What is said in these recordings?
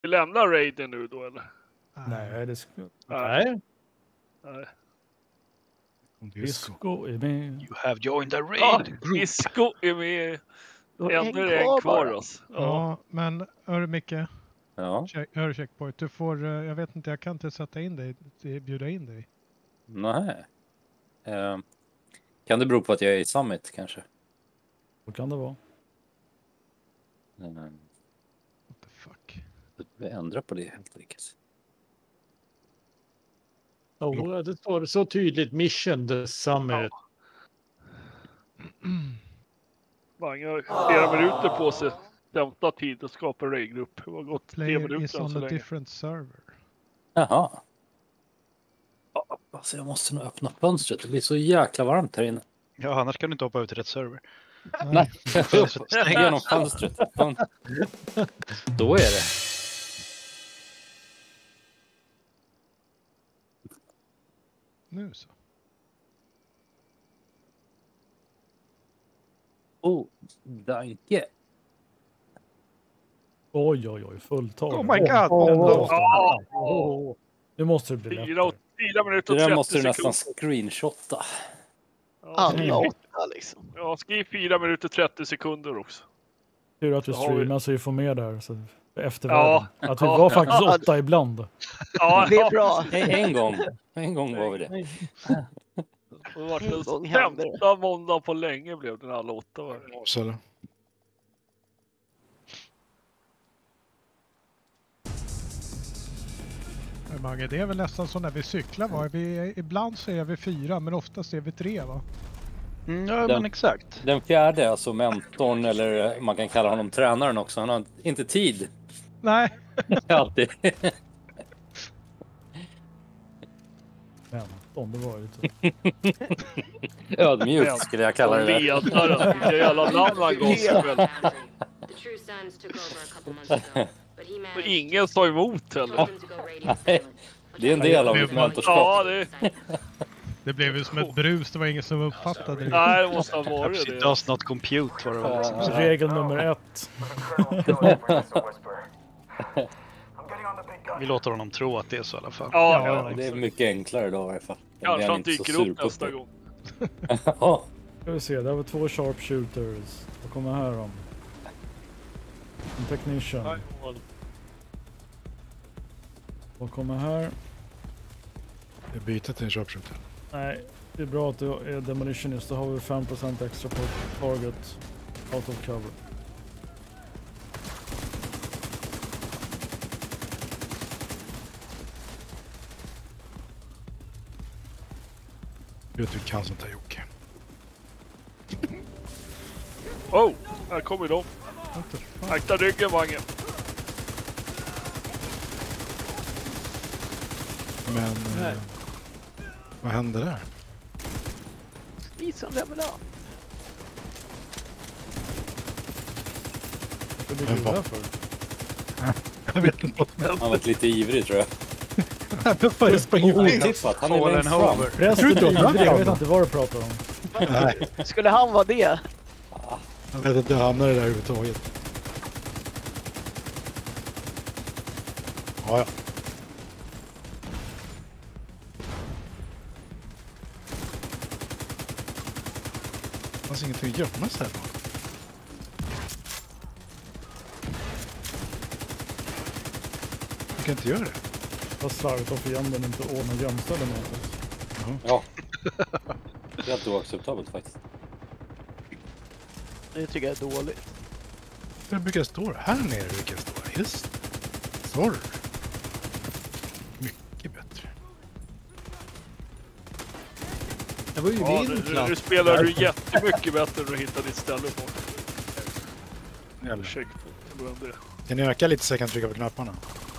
Vi lämnar raiden nu då, eller? Nej, det ska... Nej. Nej. Disco är med. You have joined a raid Ja, group. Disco är med. Och Ändå är det en kvar alltså. Ja. Ja, men hör Micke. Ja. Hör Checkpoint. Du får, jag vet inte, jag kan inte sätta in dig, bjuda in dig. Nej. Kan det bero på att jag är i Summit kanske? Vad kan det vara? What the fuck? Vi ändrar på det helt enkelt. Oh, det står så tydligt. Mission the Summit. Mange har flera minuter på sig. Hämta tid och skapa en raidgrupp. Det har gått 3 Player minuter is än on så a länge. different server. Jaha. Ja, alltså jag måste nog öppna fönstret. Det blir så jäkla varmt här inne. Ja, annars kan du inte hoppa ut till rätt server. Nej, stäng igenom fönstret. Då är det. Nu så. Oh, danke. Oj, fulltal. Oh my god! Nu måste det bli 4 Det minuter och 30 där måste du nästan sekunder. screenshotta. Alla 8 liksom. Ja, skriv 4 minuter 30 sekunder också. Tur att du Så har vi- streamar så vi får med där. Så eftervärlden. Ja. Att vi var faktiskt 8 ibland. Ja, Det är bra. En gång var vi det. Det var En den gång hände det. sämsta måndag på länge blev den alla 8 var. Så Men Mange, det är väl nästan som när vi cyklar va? Ibland så är vi 4 men oftast är vi 3 va? Ja, men exakt. Den fjärde, alltså mentorn, eller man kan kalla honom tränaren också. Han har inte tid. Nej. Alltid. Men det var ju typ. Ödmjukt skulle jag kalla det där. Ledaren, vilka jävla namn han gav sig själv. The True Sons took over a couple months ago, but he Och managed ingen sa emot heller. them to go radio silent. Det är en del av mitt mentorskap. Ja, det, Det blev ju som ett brus, det var ingen som uppfattade det. nej, det måste ha varit It det. does not compute var det var. Regel nummer 1. Vi låter honom tro att det är så i alla fall. Ja, Det är mycket enklare då i alla fall. Då blir kanske han inte så dyker sur upp på nästa det. gång. Ja. Ska vi se, där var 2 sharpshooters. Vad kommer här om? En technician. Vad kommer här? det byter till en sharpshooter. Nej, det är bra att du är demolitionist. Då har vi 5% extra på target out of cover. Du vet du kan sånt här Jocke. Oh, här kommer de. Akta ryggen, Mange. Men vad hände där? Isen level up. Vad är det Men vad- där för? Jag vet inte vad som hände. Han var lite ivrig tror jag. Jag sprang Otippat, han är Fallen längst fram. over. Resten Tror du inte ivrig, jag jag vet inte vad du pratar om. Nej, Skulle han vara det? jag vet inte hur jag hamnade där överhuvudtaget. Ja. Det fanns ingenting att gömma sig här. Du kan inte göra det. Vad slarvigt av fienden inte ordnar gömställe med oss. Ja. Det är helt oacceptabelt faktiskt. Det tycker jag är dåligt. Där brukar jag stå. Här nere brukar jag stå. Just det. Sorry. Mycket bättre. Det var ju Ja, min nu plats. spelar du jättemycket bättre när du hittar ditt ställe på. Jävlar. Ursäkta, det var det. Kan ni öka lite så jag kan trycka på knapparna?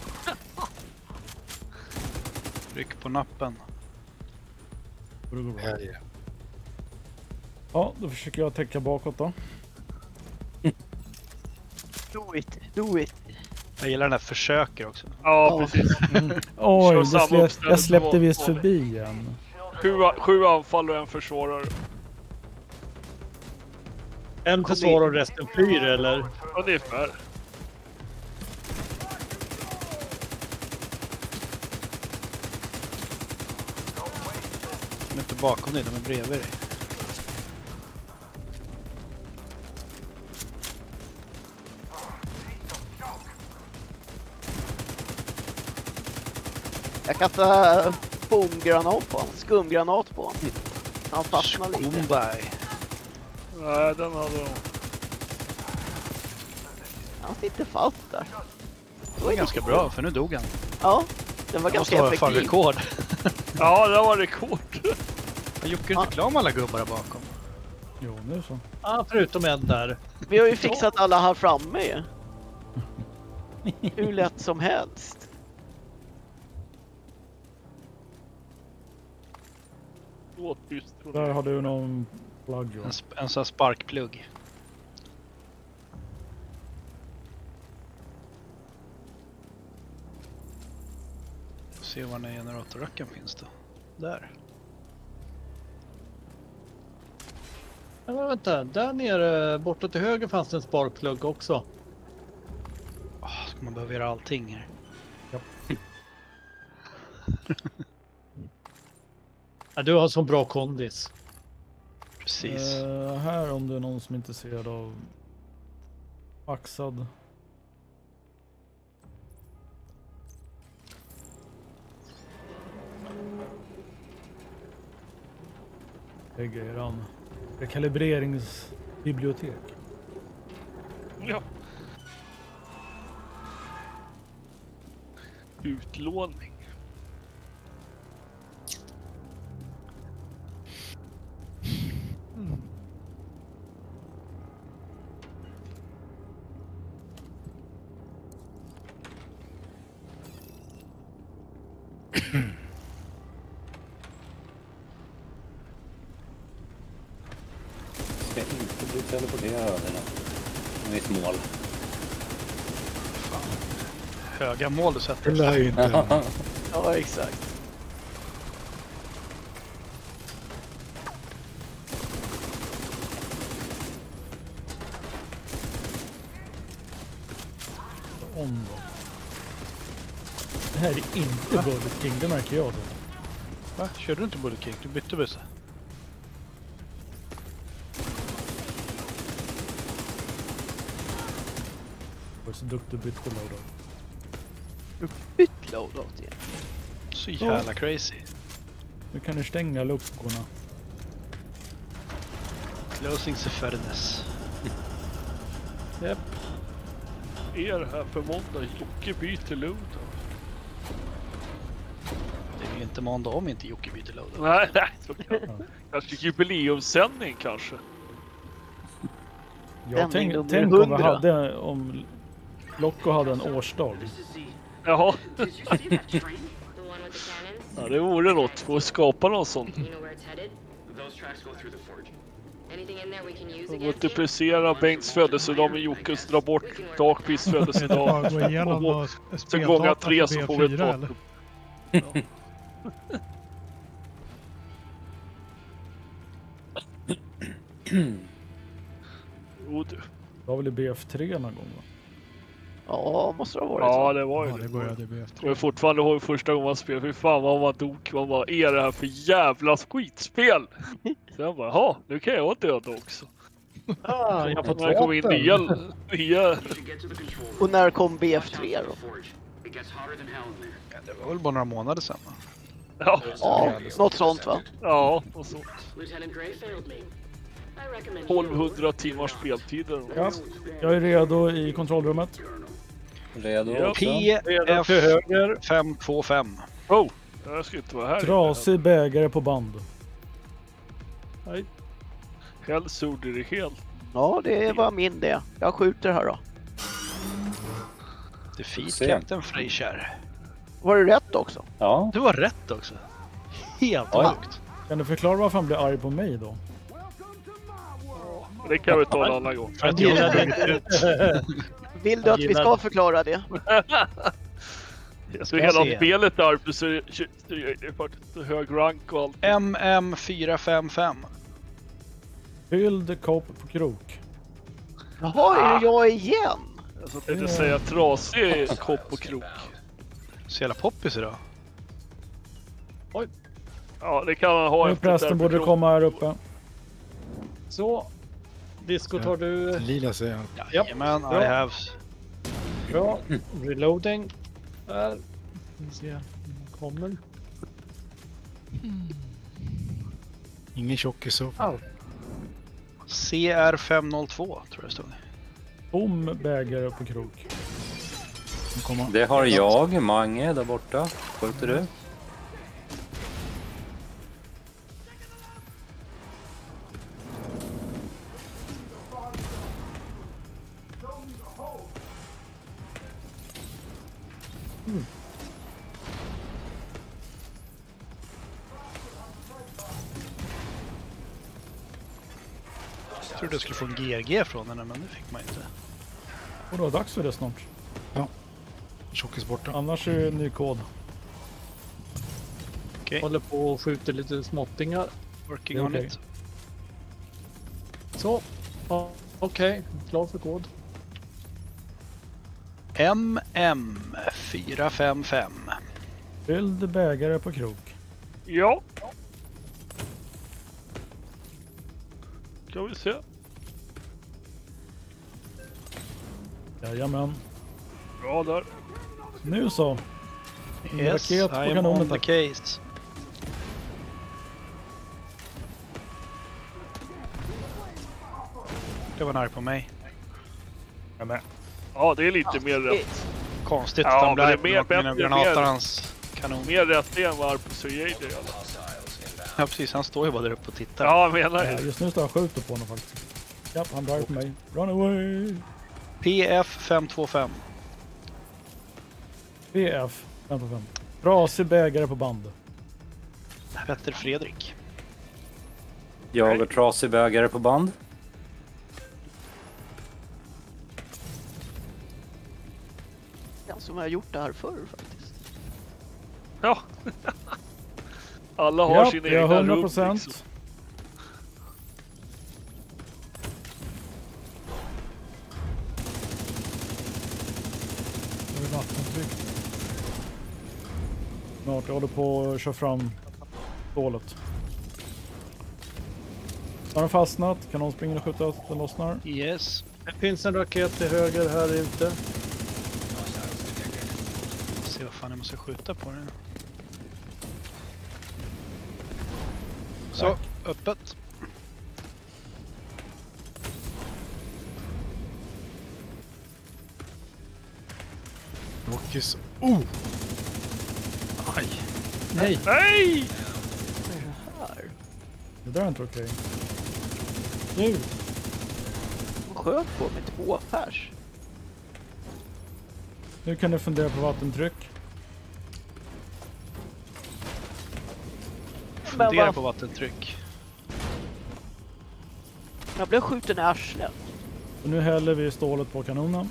Tryck på nappen. Ja, ja. Ja, då försöker jag täcka bakåt då. Do it, do it. Jag gillar den här försöker också. Ja, precis. Oj, Kör samma uppställning jag släppte som visst vanligt. förbi en. 7 anfall och en försvarare. En försvarar och resten flyr, eller? Ungefär. De är inte bakom dig, de är bredvid dig. Jag kastar bomgranat på honom. Skumgranat på honom. Han fastnar lite. Skumberg. Nej, den hade de. Han sitter fast där. Det var ganska bra, för nu dog han. Ja, den var Det måste ganska vara fan effektiv. rekord. Ja, det var rekord. Jag Jocke är inte klar med alla gubbar där bakom. Jo, nu så. Ja, förutom en där. Vi har ju fixat alla här framme ju. Hur lätt som helst. Åtbyst. Där har du någon plagg. Ja. En sån här sparkplugg. Se var den generatorracken finns då. Där. Ja, men vänta, där nere borta till höger fanns det en sparkplugg också. Ska man behöva göra allting här? Ja, du har sån bra kondis. Precis. Här om det är någon som är intresserad av axad. Lägger eran rekalibreringsbibliotek. Ja. Utlåning. Ska inte bli teleportera överna. De är i mål. Höga mål du sätter. Det lär ju inte. Ja, exakt. Om då. Det här är inte Burger King, det märker jag då. Va? Körde du inte Bullet King? Du bytte buss. Jag är så duktig bytte loadout. Bytt loadout igen. Så jävla crazy. Nu kan du stänga luckorna. Closing the furnace. Japp. Är det här för måndag? Jocke byter loadout. Det är ju inte måndag om inte Jocke byter loadout. Nej, kanske jubileumssändning kanske. Jag Sändning tänk nummer om vi 100. hade, om Locko hade en årsdag. Jaha, Did you see that train? The one with the cannons? ja, det vore något för att skapa någon sån. You know where it's headed? Those tracks go through the forge. Anything in there we can use against you? Multiplicera Bengts födelsedag med Jockes, dra bort Darkbeasts Är det bara födelsedag. att gå igenom och Så gånger 3 så får vi ett B4 datum. eller? Jo du. Det var väl i BF3 någon gång va? Ja, måste det ha varit Ja, så. det var ju Ja, det började BF3. Och jag fortfarande ihåg första gången man spelade. Fy fan vad man dog. Man bara, är det här för jävla skitspel? Så jag bara, jaha, nu kan jag döda också. Ah, jag får När det kom in nya... You should get to the control room. Och när kom BF3 då? Forge. It gets hotter than hell in there. Det var väl bara några månader sedan va? Ja, Ja, något sånt va? ja, och så. Lieutenant Gray failed me. I recommend 1200 timmars speltider. Ja, jag är redo i kontrollrummet. Redo Ja. också. Redo till höger. 525. Oh, jag ska inte vara här. Trasig bägare på band. Helst gjorde det helt. Ja, det var min det. Jag skjuter här då. Defeat Se. Captain Freyshare. Var det rätt också? Ja, Du var rätt också. Helt Oj. sjukt. Kan du förklara varför han blir arg på mig då? Det kan vi ta en annan gång. Jag gillade inte. Vill du att vi ska förklara det? Så hela spelet där uppe så är det faktiskt hög rank och allt. MM455. Fylld kopp på krok. Jaha, är det jag igen? Alltså det vill säga trasig kopp och krok. Så jävla poppis idag. Ja, det kan man ha Nu efter prästen borde komma här uppe. Så. Disco tar du... Lila säger han. Jajamän, I Bra. have. Bra. Reloading. Där. Vi ser om den kommer. Ingen tjockis så. CR502 tror jag det stod. Bom bägare på krok. Det har jag, Mange där borta. Skjuter du? Jag trodde jag skulle få en GG från henne, men det fick man inte. Och då är det dags för det snart. Tjockis borta. Annars är det ny kod. Okej, Håller på och skjuter lite småttingar. working Det är on okej. it. Så. Ja, okej. Klar för kod. MM455. Fylld bägare på krok. Ja. Ska vi se. Jajamän. Bra där. Nu så. Yes, I raket på am kanonen, on the tack. case. Det var nära på mig. Ja, det är lite mer rätt. Konstigt Ja, att de men blev det är mer med mina bättre, granater, mer- hans kanon. Mer rätt än vad Arpus och Jade är. Ja precis, han står ju bara där uppe och tittar. Ja, jag menar Ja, det. just nu står jag och skjuter på honom faktiskt. Ja, han driver på mig. Run away! PF525. BF 5 Brasig bägare på band. Petter Fredrik. Jag har trasig bägare på band. Den som har gjort det här förr faktiskt. Ja. Alla har Ja, sina jag har egna rum 100%. liksom. Nu är det vattentryck. Snart, jag håller på att köra fram stålet. Har den fastnat? Kan någon springa och skjuta att den lossnar? Yes. Det finns en raket till höger här ute. Se vad fan jag måste skjuta på den. Så, öppet. Tjockis. Aj. Nej. Nej! Det där är inte okej. Nu. De sköt på med 2 pers. Nu kan du fundera på vattentryck. Fundera vad- på vattentryck. Jag blev skjuten i arslet. Och nu häller vi stålet på kanonen.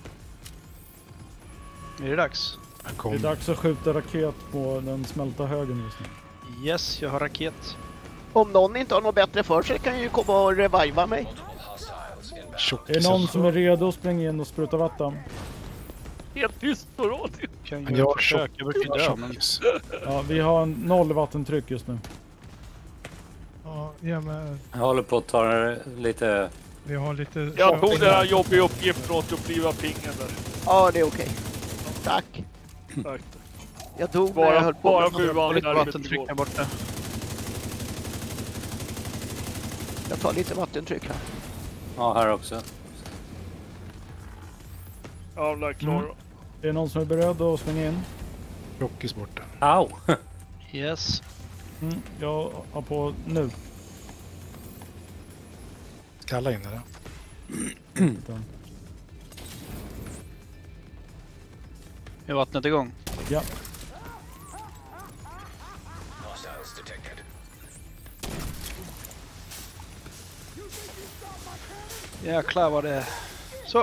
Är det dags? Han Det kom. är dags att skjuta raket på den smälta högen just nu. Yes, jag har raket. Om någon inte har något bättre för sig kan ju komma och reviva mig. Är Tjockis. det någon som är redo att springa in och spruta vatten? Helt tyst på radio. Kan Men göra jag ett försök. Jag brukar dö, men... tjockis. Ja, vi har 0 vattentryck just nu. Ja, men Jag håller på att ta det lite... vi har lite... Jag tog den här jobbiga uppgiften åt att bliva pingen där. Ja, det är okej. Tack. Tack. Jag dog när jag höll på. Bara med- 7 Och vanliga lite vattentryck där borta. Jag tar lite vattentryck här. Ja, här också. Ja, den är klar. Är det någon som är beredd att springa in? Tjockis borta. Au! Yes. Jag har på nu. Kalla in det. Är vattnet igång? Ja. Jäklar vad det är. Så.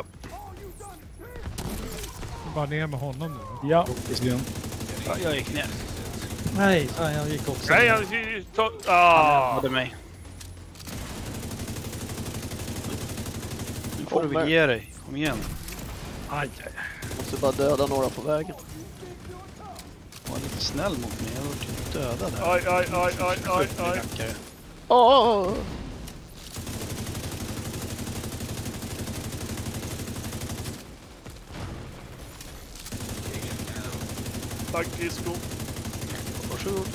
Bara ner med honom nu då. Ja, Tjockis igen. Ja, jag gick ner. Nej, fan, jag gick också. Nej, jag Han hade mig. Nu får du väl ge dig. Kom igen. Måste bara döda några på vägen. Var lite snäll mot mig. Jag var typ dödad där. Aj, aj, aj, aj, aj, aj. Rackare. Åh! Tack Disco. Varsågod.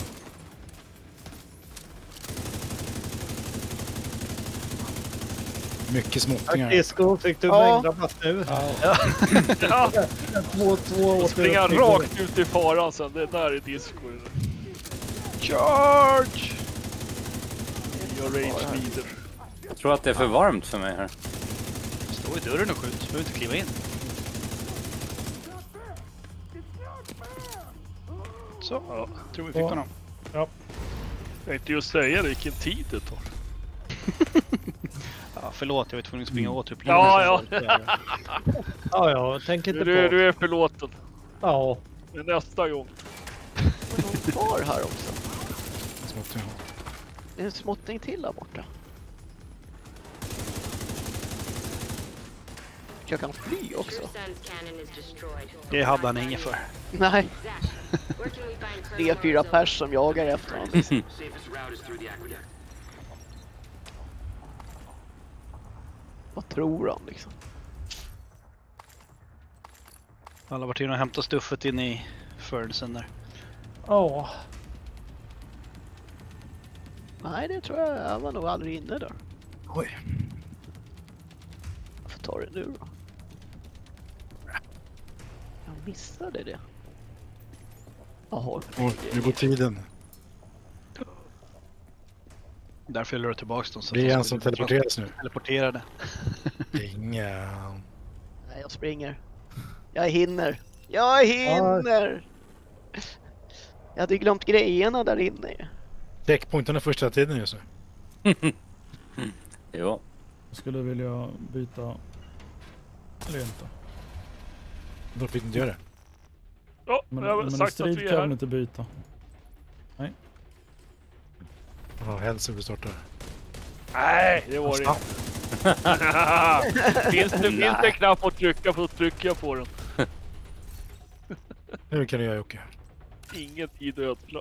Mycket småttingar. Disco, fick du Ja. mängdrabatt nu? Ja. 2-2 Springa rakt ut i faran sen. Det där är Disco. Charge! Jag rage leader. Jag tror att det är för varmt för mig här. Stå i dörren och skjut. Du behöver inte kliva in. Så, Ja. tror vi fick honom. Jag tänkte just säga vilken tid det tar. Ja, förlåt, jag var tvungen att springa åt upp. Ja. Ja, jag tänker inte på. Du är förlåten. Ja. Men nästa gång. Det är någon kvar här också. Småttingar. Det är en småtting till där borta. Jag kan fly också. True Sun's cannon is destroyed. Det hade han inget för. Nej, Zach, where can we find 3-4 pers som jagar efter honom. Safest route is through the aqueduct. Vad tror han liksom? Alla har varit inne och hämtat stuffet in i furnacen där. Ja. Nej, det tror jag var nog aldrig inne där. Oj. Varför tar det nu då? Jag missade det. Jaha. Oj, nu går tiden. Där fyller du tillbaks dem. Så Det är att en de som skulle teleporteras nu. teleporterade. Ingen. Nej, jag springer. Jag hinner. Jag hinner! Jag hade glömt grejerna där inne. Checkpointen är första tiden just nu. Jo. Jag skulle vilja byta. Eller inte. Då fick du inte göra det. Ja, Men, jag har men i sagt att strid vi kan är jag här. inte byta. Ja, hälsa vi startar. Nej, det var det inte. Finns det en knapp att trycka på, så trycker jag på den. Nu kan du göra Jocke. Ingen tid att ödsla.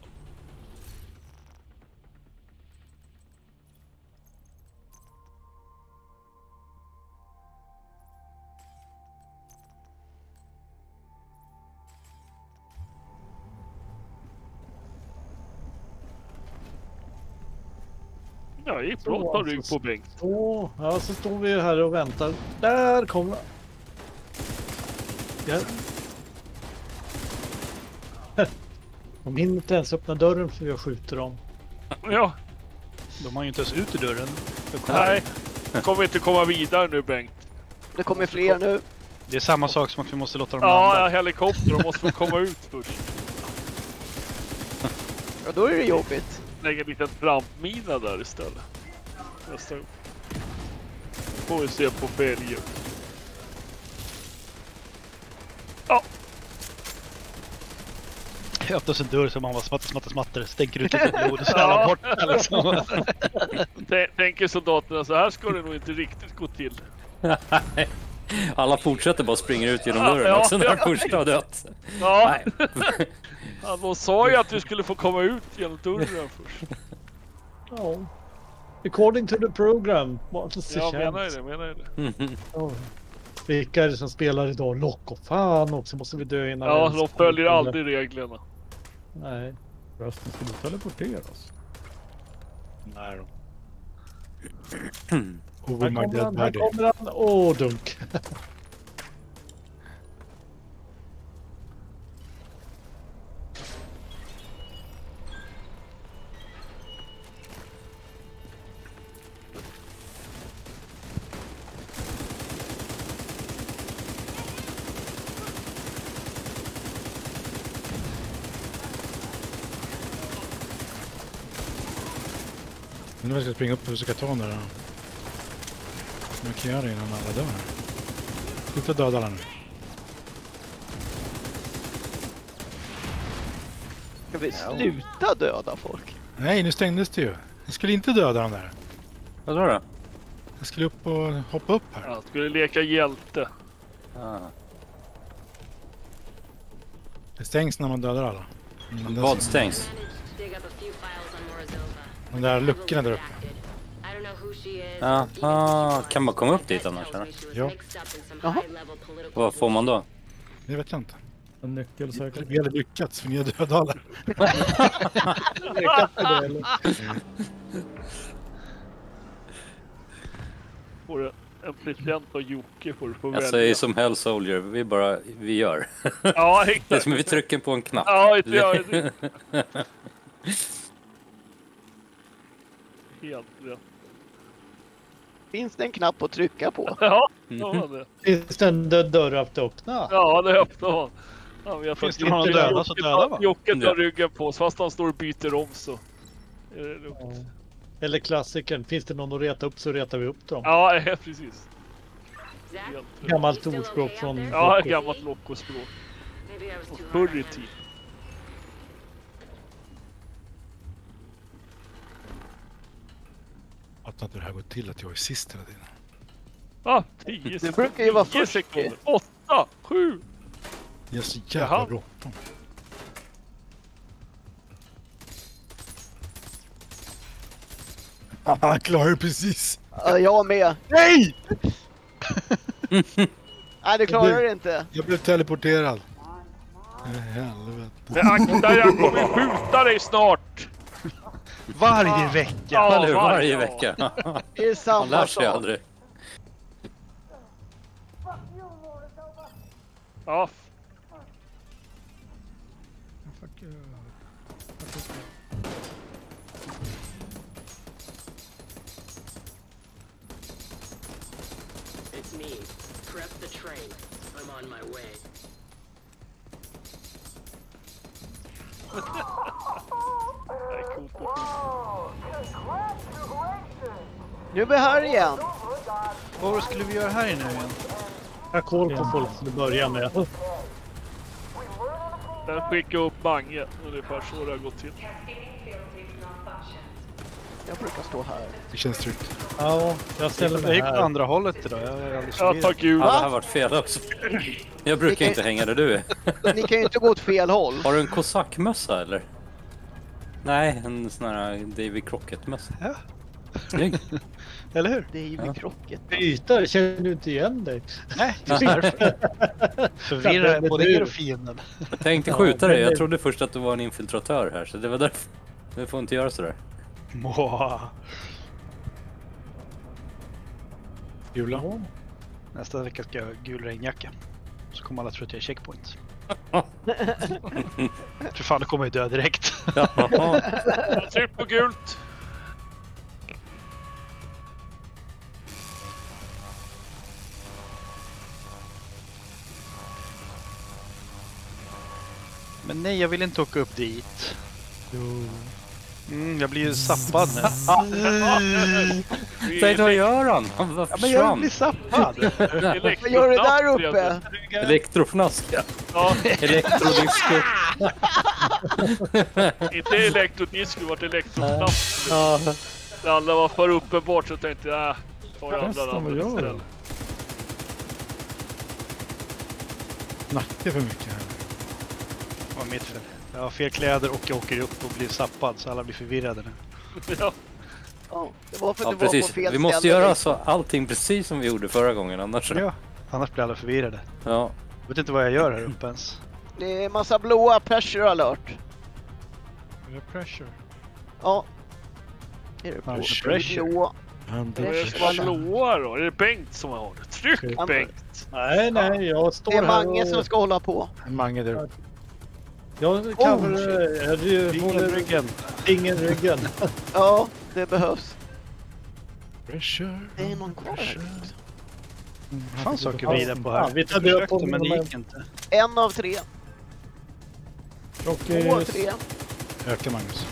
Ja, det gick bra att ta rygg på Bengt. Så, ja, så står vi ju här och väntar. Där kommer ja. De hinner inte ens öppna dörren för jag skjuter dem. Ja, De har ju inte ens ut ur dörren. nej. Kommer inte komma vidare nu, Bengt. Det kommer fler nu. Det är samma sak som att vi måste låta dem Ja, landa. helikopter. De måste få komma ut först. Ja, då är det jobbigt. Lägga en liten trampmina där istället. Nästa gång. Får vi se på fälgen. Ja, Det öppnas en dörr som man bara smatter. Stänker ut lite blod och så är alla borta liksom. tänker soldaterna, så här ska det nog inte riktigt gå till. Alla fortsätter bara springa ut genom Ja, dörren ja, också när ja. första har dött. Ja, Nej. ja, de sa ju att du skulle få komma ut genom dörren först. Ja. According to the program. What is the Ja, chance? menar ju det. Ja. Vilka är det som spelar idag? Lock och fan också måste vi dö innan. Ja, vi de ens följer kommer. aldrig reglerna. Nej. Rösten, ska du teleporteras? Nej då. Här Over my kommer dead han, här body. kommer han. Åh, dunk. Nu ska jag springa upp och försöka ta den där. Jag kan göra det innan alla dör. Sluta döda alla nu. Ska vi sluta döda folk? Nej, nu stängdes det ju. Jag skulle inte döda dem där. Vad sa du? Jag skulle upp och hoppa upp här. Ja, skulle leka hjälte. Ah. Det stängs när man dödar alla. Vad stängs? De där luckorna där uppe. Jaha, kan man komma upp dit annars? Eller? Ja. Jaha. Vad får man då? Det vet jag inte. En nyckel säkert. Vi hade lyckats för ni är döda alla. Får en present av Jocke får du få Jag säger som Hell Soldier, vi gör. Ja, Det är exakt. som vi trycker på en knapp. Ja, det. Helt rätt. Finns det en knapp att trycka på? Ja, det var det. Finns det en dörr att öppna? Ja, det öppnar man. Ja, vi har Finns fått det någon Jocke- döda så döda, va? Jocke tar Ja. ryggen på oss, fast han står och byter om så. Är det lugnt. Eller klassikern, finns det någon att reta upp så retar vi upp dem. Ja, precis. Helt rätt. Gammalt ordspråk från... Ja, ett gammalt Loco-språk. Och förr i tid. Att inte det här går till att jag är sist hela tiden. Ah, 10 Det brukar ju vara 10 först. sekunder. 8, 7. Jag är så jävla Jaha. bråttom. Han klarar det precis. Ja, jag med. Nej! Nej, det klarar det inte. Jag blev teleporterad. Helvete. Men akta, jag kommer skjuta dig snart. Varje vecka. Ja, Eller hur? Varje dag. vecka. Det är Man samma lär sig sak. aldrig. Ja, Fuck, It's me. Prep the train. I'm on my way. det är coolt. Nu är vi här igen. Vad skulle vi göra här inne igen? Jag har koll på folk till att börja med. Den skickar upp Mange. Ungefär så det har gått till. Jag brukar stå här. Det känns tryggt. Ja, jag ställer Jag mig gick på här. andra hållet idag. Jag är alldeles Ja, förvirrad. tack gud. Ja, det här har varit fel också. Jag brukar inte hänga där du är. Ni kan ju inte gå åt fel håll. Har du en kosackmössa eller? Nej, en sån här Davy Crockett-mössa. Ja. Snygg. Eller hur? Det är ju vid krocket. Byta, känner du inte igen dig? Nej, det är därför. Förvirrar både er och fienden. Jag tänkte skjuta dig. Jag trodde först att du var en infiltratör här, så det var därför. Du får inte göra sådär. Moa. Jula. Nästa vecka ska jag ha gul regnjacka. Så kommer alla tro att jag är checkpoint. För fan, då kommer jag dö direkt. Ja. Tryck på gult. Men nej, jag vill inte åka upp dit. Jag blir ju zappad nu. Säg vad gör han? Han var Ja, men jag försvann. blir zappad. Vad gör du där uppe? Elektrofnask, ja. Ja, Elektrodisco. inte elektrodisco, det var elektrofnask. Ja, Det andra var för uppenbart så jag tänkte jag tar jag andra Nästan, vad namnet gör du? istället. Snackar för mycket här. Det var mitt fel. Jag har fel kläder och jag åker upp och blir zappad så alla blir förvirrade nu. Ja, Ja, det var för Ja, att du var precis. på fel Vi måste ställe. göra så allting precis som vi gjorde förra gången, annars. Ja, annars blir alla förvirrade. Ja. Jag vet inte vad jag gör här uppe ens. Det är massa blåa pressure alert. Är det pressure? Ja. Är det Pressure. blå? det är blåa då. Är det Bengt som har det? Tryck Ja. Bengt! nej, jag står Det är här Mange som ska hålla på. Mange där uppe. Jag kan Ryggen. ingen ryggen. Ja, det behövs. Pressure. Det är någon kvar här. Vad fan söker vi där på här? Ja, vi tar Jag död på försökte, men det dem. gick inte. 1 av 3. 2 av Och 3. Öka Magnus.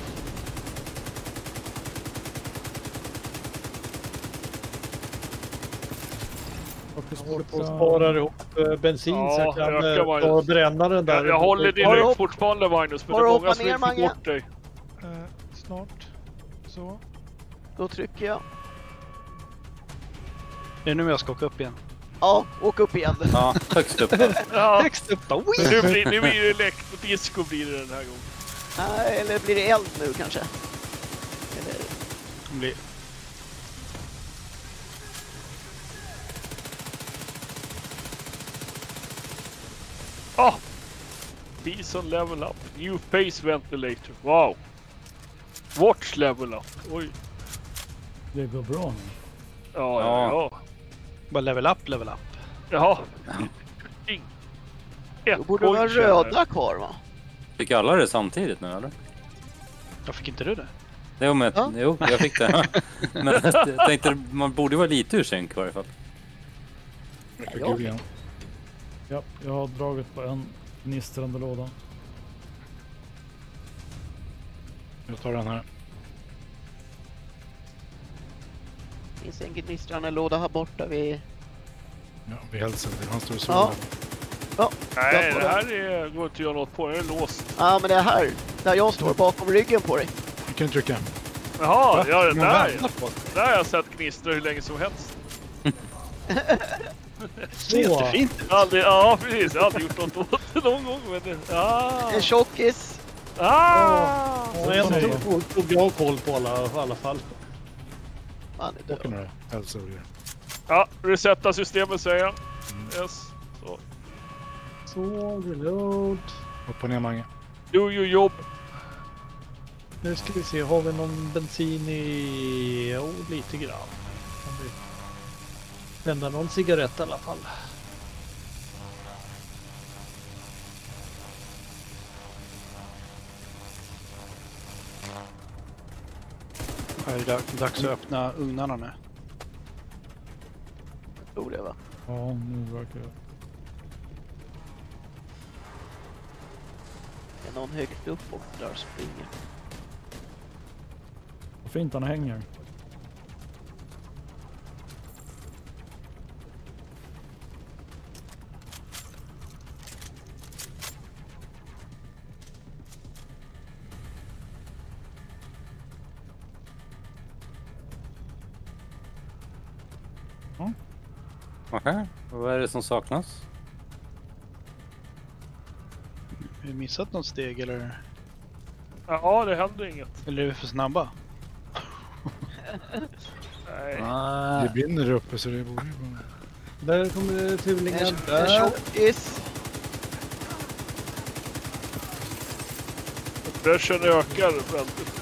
håller på och sparar ihop bensin så jag kan ökar man ju. ta och bränna den där. Jag håller din Har du rygg hopp- fortfarande Magnus, men har det du är många hoppat som ner, vill få Mange? bort dig. Snart. Så. Då trycker jag. Det är nu jag ska åka upp igen. Ja, åk upp igen. Ja, högst upp. Ja, Högst upp då. nu blir det disco blir det den här gången. Nej, eller blir det eld nu kanske? Eller... Det blir... Bison level up. New face ventilator. Wow. Watch level up. Oj. Det går bra nu. Ja. Bara level up, level up. Jaha. Då borde det vara röda kvar, va? Fick alla det samtidigt nu, eller? Jag fick inte du det? Jo, men, jo, jag fick det. Men jag tänkte, man borde vara lite ur synk i varje fall. Ja, jag har dragit på en gnistrande låda. Jag tar den här. Det finns en gnistrande låda här borta vid... Ja, vid hälsan. Han står och så. Ja. Ja. Nej, det här går inte att göra något på. Det är låst. Ja, men det är här. Där jag står bakom ryggen på dig. Du kan trycka. Jaha, ja, det Man där. väntar på. Där har jag sett gnistra hur länge som helst. Det är jättefint. Ja, precis. Jag har aldrig gjort något åt det någon gång. Men En tjockis. Så en tog jag koll på alla fall. Man är Åker död. några hälsor. Ja, resetta systemet säger jag. Yes. Så, reload. Upp och ner, Mange. Do your jobb. Nu ska vi se, har vi någon bensin i... Jo, lite grann. Kan vi vända någon cigarett i alla fall. Det är dags att öppna ugnarna nu. Tror det, va? Ja, nu verkar det. Det är någon högt upp och där springer. Vad fint han hänger. Okej, vad är det som saknas? Har vi missat något steg eller? Ja, det händer inget. Eller är vi för snabba? Nej. Det brinner där uppe så det borde ju vara... Där kommer turlingen. En Där. tjockis. Pressen ökar väldigt.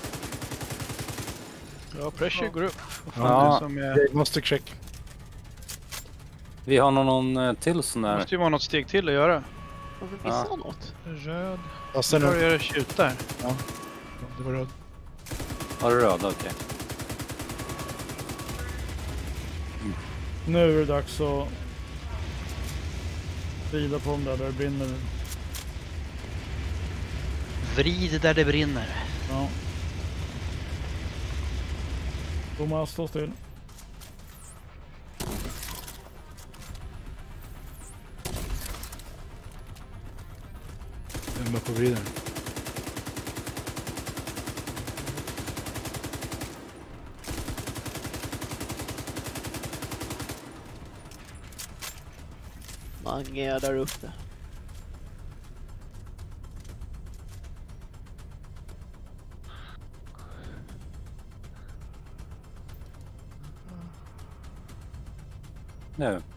Ja, pressure går upp. Ja. Som är... Diagnostic check. Vi har någon till sån Det där. måste ju vara något steg till att göra. Varför missar jag något? Röd. Passa Nu nu. börjar det tjuta här. Ja, det var röd. Har du röda? Okej. Nu är det dags att vrida på dem där det brinner. Vrid där det brinner. Ja. Thomas, stå still. Den var på vriden. Mange är där uppe. Nu.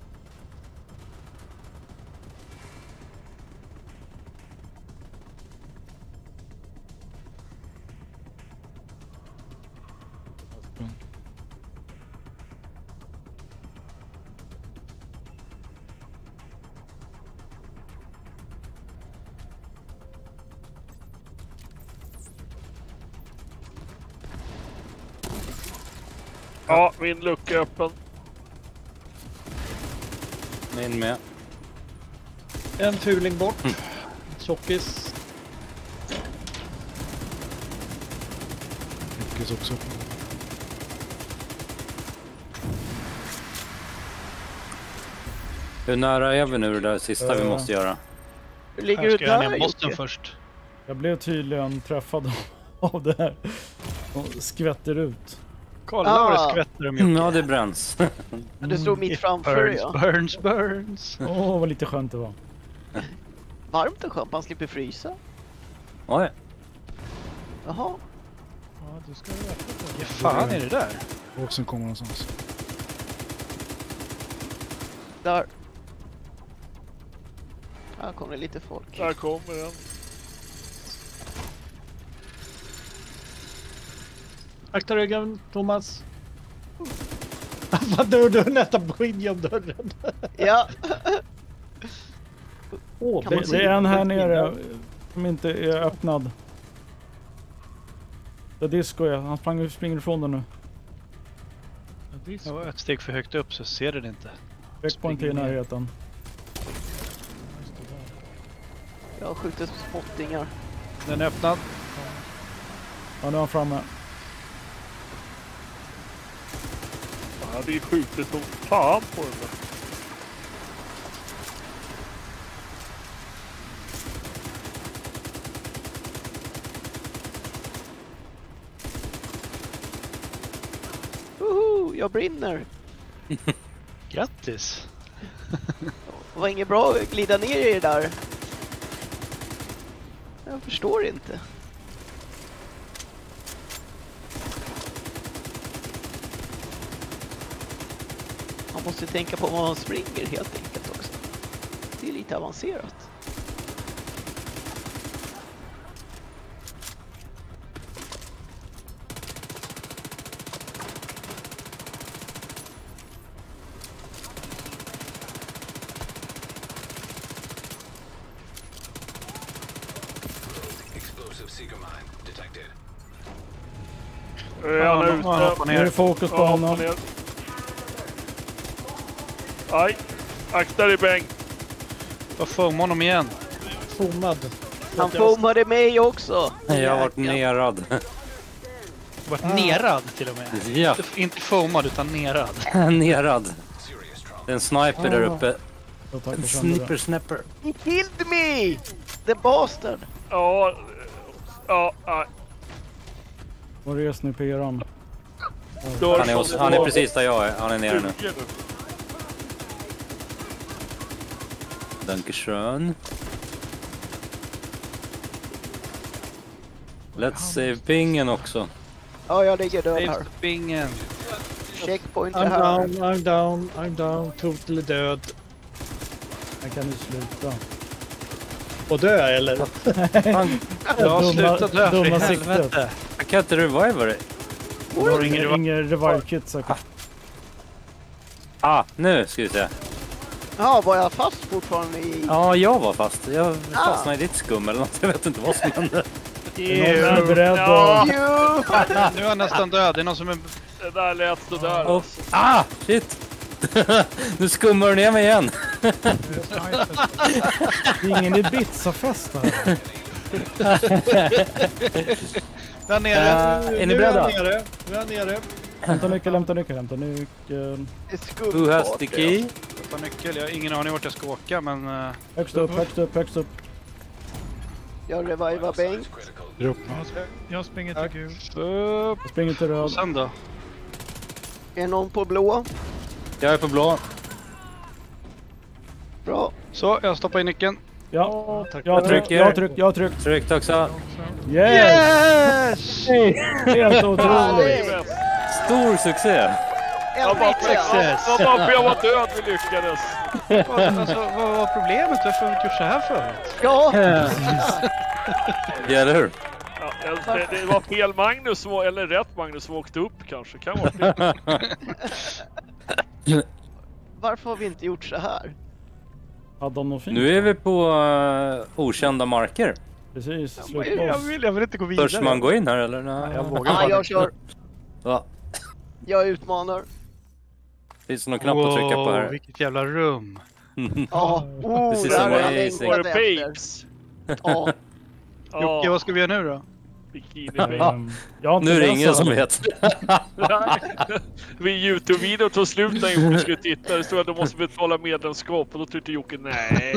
Ja, min lucka är öppen. In med. En fuling bort. Tjockis. Lyckas också. Hur nära är vi nu det där sista vi måste göra? Hur ligger Här du ska jag ner där, bossen Jocke? först. Jag blev tydligen träffad av det här. Och skvätter ut. Kolla vad det skvätter om Ja, det bränns. Du stod mitt framför dig, ja. Burns. Åh, vad lite skönt det var. Varmt och skönt, man slipper frysa. Oj. Jaha. Ja, du ska ju öppna på det. Vad fan är det där? Boxen kommer någonstans. Där. Här kommer det lite folk. Där kommer den. Akta ryggen, Thomas. Vad du nästan på in genom dörren. Ja. Åh, Det är en här nere som inte är öppnad. Det disco är. Han springer ifrån den nu. Jag var ett steg för högt upp så ser den inte. Checkpoint i närheten. Jag har skjutit spottingar. Den är öppnad. Ja, nu är han framme. Ja, det är skjutit som fan på den där. Jag brinner. Grattis! Det var inget bra att glida ner i det där. Jag förstår inte. Man måste tänka på vad man springer helt enkelt också. Det är lite avancerat. Han är ute. Nu är det fokus på honom. Aj, akta dig Bengt. Vad foam honom igen? Foamad. Han foamade mig också. Jag har varit nerad. Varit nerad till och med. Ja, Inte foamad utan nerad. nerad. Det är en sniper där uppe. Jag tar En på sönder det. snipper. He killed me! The bastard. Ja, Och res nu på eran. Han är precis där jag är. Han är nere nu. Dankeschön. Let's save pingen också. Ja, jag ligger död här. Bingen. Checkpoint är I'm här. down, I'm down, totally död. Han kan ju sluta. Och dö eller? Fan, Jag har slutat dö för dumma helvete. siktet. jag kan inte reviva dig. Du har ingen revive kit säkert. Nu ska vi se. Ja, var jag fast fortfarande i... Ja, jag var fast. Jag fastnade i ditt skum eller något. Jag vet inte vad som hände. Någon är beredd Ja. och... Nu är han nästan död. Det är någon som är... Det där lät sådär. Shit! Nu skummar du ner mig igen. Det är ingen Ibiza-fest här. Där nere. Är ni beredda? Nu är han nere. Hämta nyckel. Who has the key? Jag tar nyckel. Jag har ingen aning vart jag ska åka men... Högst upp. Jag revivar Bengt. Jag springer till gul. Upp. Jag springer till Och röd. sen då? Är någon på blå? Jag är på blå. Bra. Så, jag stoppar in nyckeln. Ja, tack. jag har tryckt. Tryckt också. Yes! Helt otroligt. Stor succé. Jag bara död vi lyckades. Alltså, vad var problemet? Varför har vi inte gjort så här förut? Ja! Ja, eller hur? Ja, det var fel Magnus eller rätt Magnus som åkte upp kanske. Kan vara fel. Varför har vi inte gjort så här? Hade de något fint? Nu är vi på okända marker. Precis, Jag vill inte gå vidare. Törs man gå in här eller? Nej, jag vågar Ja, jag kör. Va? Jag utmanar. Finns det någon knapp att trycka på här? Vilket jävla rum. Ja. Precis där som har jag amazing. längtat Var det efter. babes? Ja. Jocke, vad ska vi göra nu då? Bikini babes. Jag har inte Nu är det läst ingen som den. vet. Vid Youtube-videon tog slut när Jocke skulle titta. Det stod att de måste betala medlemskap och då tyckte Jocke nej.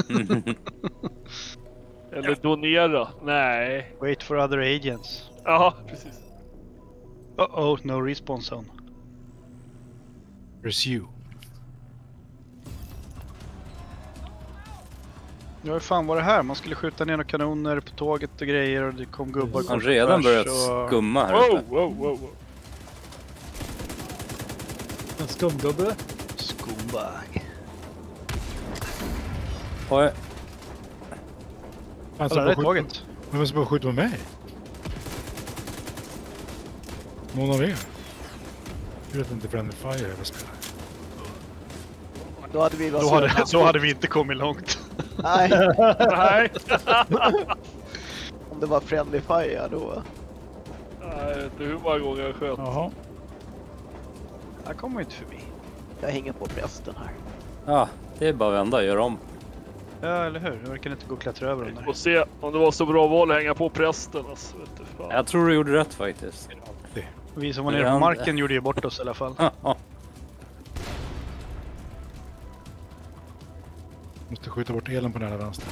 Eller donera. Nej. Wait for other agents. Ja, precis. Uh-oh, no respawn zone. Pursue. Ja, hur fan var det här? Man skulle skjuta ner några kanoner på tåget och grejer och det kom gubbar Han kors och redan tvärs börjat och- skumma här Wow, uppe. wow, wow, wow. En skumgubbe. Scumbag. Oj, Alltså, Kolla, det är tåget. Vem ska bara skjuta på mig? Någon av er? Jag vet inte Friendly Fire jag spelar. Då hade vi varit Då hade vi inte kommit långt. Nej, Nej. om det var Friendly Fire då. Nej, jag vet inte hur många gånger jag sköt. Jaha. Här kommer vi inte förbi. Jag hänger på prästen här. ja, det är bara att vända och göra om. Ja, eller hur? Det verkar inte gå att klättra över den där. Och se om det var så bra val att hänga på prästen. Alltså, vet du, fan. Jag tror du gjorde rätt faktiskt. Vi som var nere på marken gjorde ju bort oss i alla fall. Måste skjuta bort elen på den här vänster.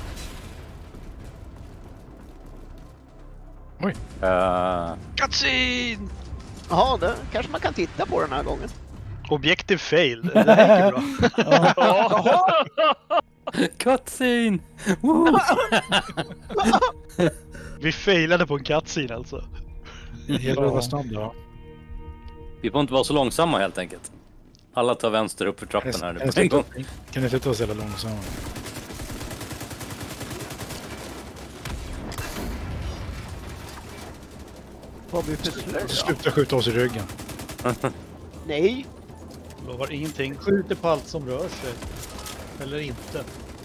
Oj! Cutscene! Jaha, det kanske man kan titta på den här gången. Objective fail. Det här gick ju bra. Cutscene! Woo! Vi failade på en cutscene alltså. Det gäller att vara snabb då. Vi får inte vara så långsamma helt enkelt. Alla tar vänster upp för trappen här nu på en gång. Kan ni sluta oss hela långsamt? Vad vi för slöja? Sluta skjuta oss i ryggen. Nej, Lovar ingenting. Skjuter på allt som rör sig. Eller inte.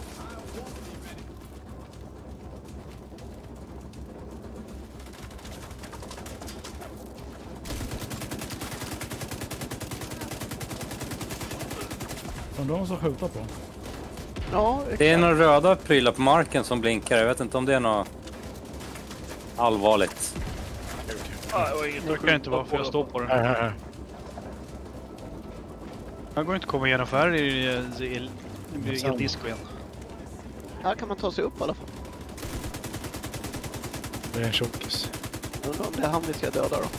Undrar vad de ska skjuta på. ja, Det är några röda prylar på marken som blinkar. Jag vet inte om det är något allvarligt. Nej, det var inget Det verkar inte vara för jag står på den. Här. Jag går inte att komma igenom för här är det disco igen. här kan man ta sig upp i alla fall. Det är en tjockis. Undrar om det är han vi ska döda då.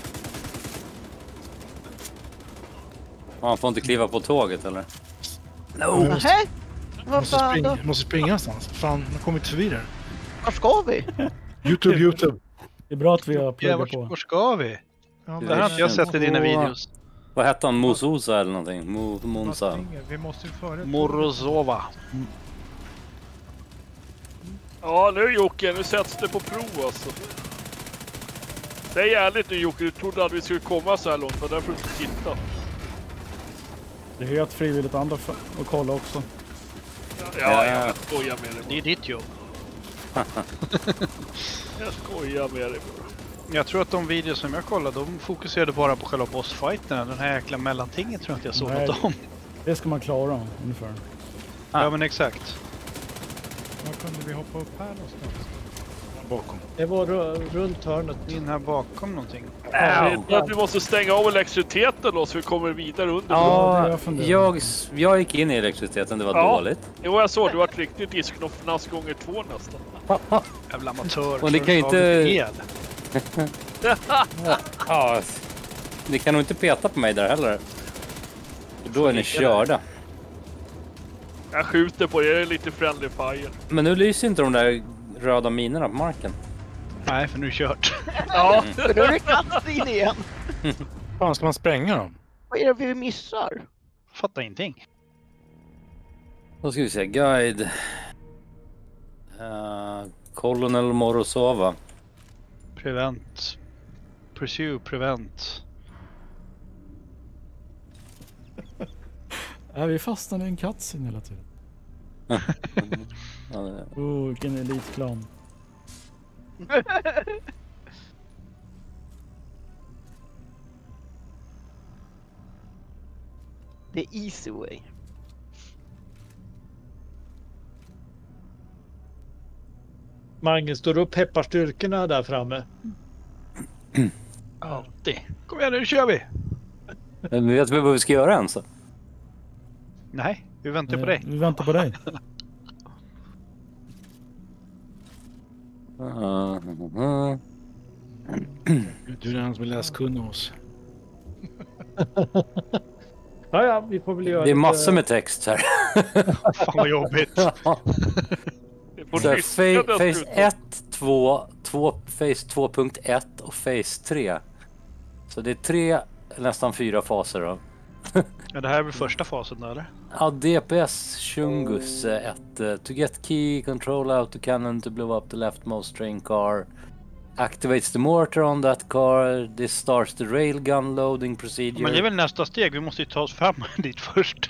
Man får inte kliva på tåget eller? Nähä? Vad fan då? Måste springa någonstans. Fan, jag kommer inte förbi där. Var ska vi? YouTube. Det är bra att vi har Ja, pluggat på. var ska vi? Ja, Det här har inte jag sett i dina videos. Vad hette han? Mososa eller någonting? Monsa. Vi måste ju före... Morozova. Ja, nu Jocke, nu sätts det på prov alltså. Det är jävligt nu Jocke, du trodde att vi skulle komma så här långt, för därför inte titta. Det är helt frivilligt andra och kolla också. Ja, jag skojar med Det dig är ditt jobb. bara. Jag skojar med dig bara. Jag tror att de videos som jag kollade, de fokuserade bara på själva bossfighterna. Den här jäkla mellantingen tror jag inte jag såg Nej. något om. Det ska man klara ungefär. Ja men exakt. Var kunde vi hoppa upp här någonstans? Bakom. Det var runt hörnet. In här bakom någonting. Det är att vi måste stänga av elektriciteten då så vi kommer vidare under. Ja, det jag jag gick in i elektriciteten, det var Ja. dåligt. Jo, jag såg, du var riktigt disknoffnask gånger 2 nästan. Jävla amatör. Och det kan ju inte- El. Ja, ni kan nog inte peta på mig där heller. Då är ni körda. Jag skjuter på er, det är lite friendly fire. Men nu lyser inte de där röda minerna på marken. Nej, för nu är det kört. Ja, Nu är det cutscene igen. Fan, ska man spränga dem? Vad är det vi missar? Fattar ingenting. Då ska vi se, guide. Colonel Morozova. Prevent. Pursue, prevent. Vi fastnar i en cutscene hela tiden. Ja, det- Vilken elitklan. The easy way. Magnus, står du och peppar styrkorna där framme? Alltid. Kom igen nu kör vi! Men vet vi vad vi ska göra ens? Nej, vi väntar på dig. Vi väntar på dig. Du är den som är läskunnig hos. Ja, vi får väl göra Det är massor med text här. Fan vad jobbigt. Det är på Så här, ryska phase dessutom. 1, 2, phase 2.1 och phase 3. Så det är 3, nästan 4 faser då. Ja, det här är väl första fasen då, eller? Ja, DPS Chungus 1. To get key, control autocannon to blow up the leftmost train car. Activates the mortar on that car. This starts the railgun loading procedure. Men det är väl nästa steg, vi måste ju ta oss fram dit först.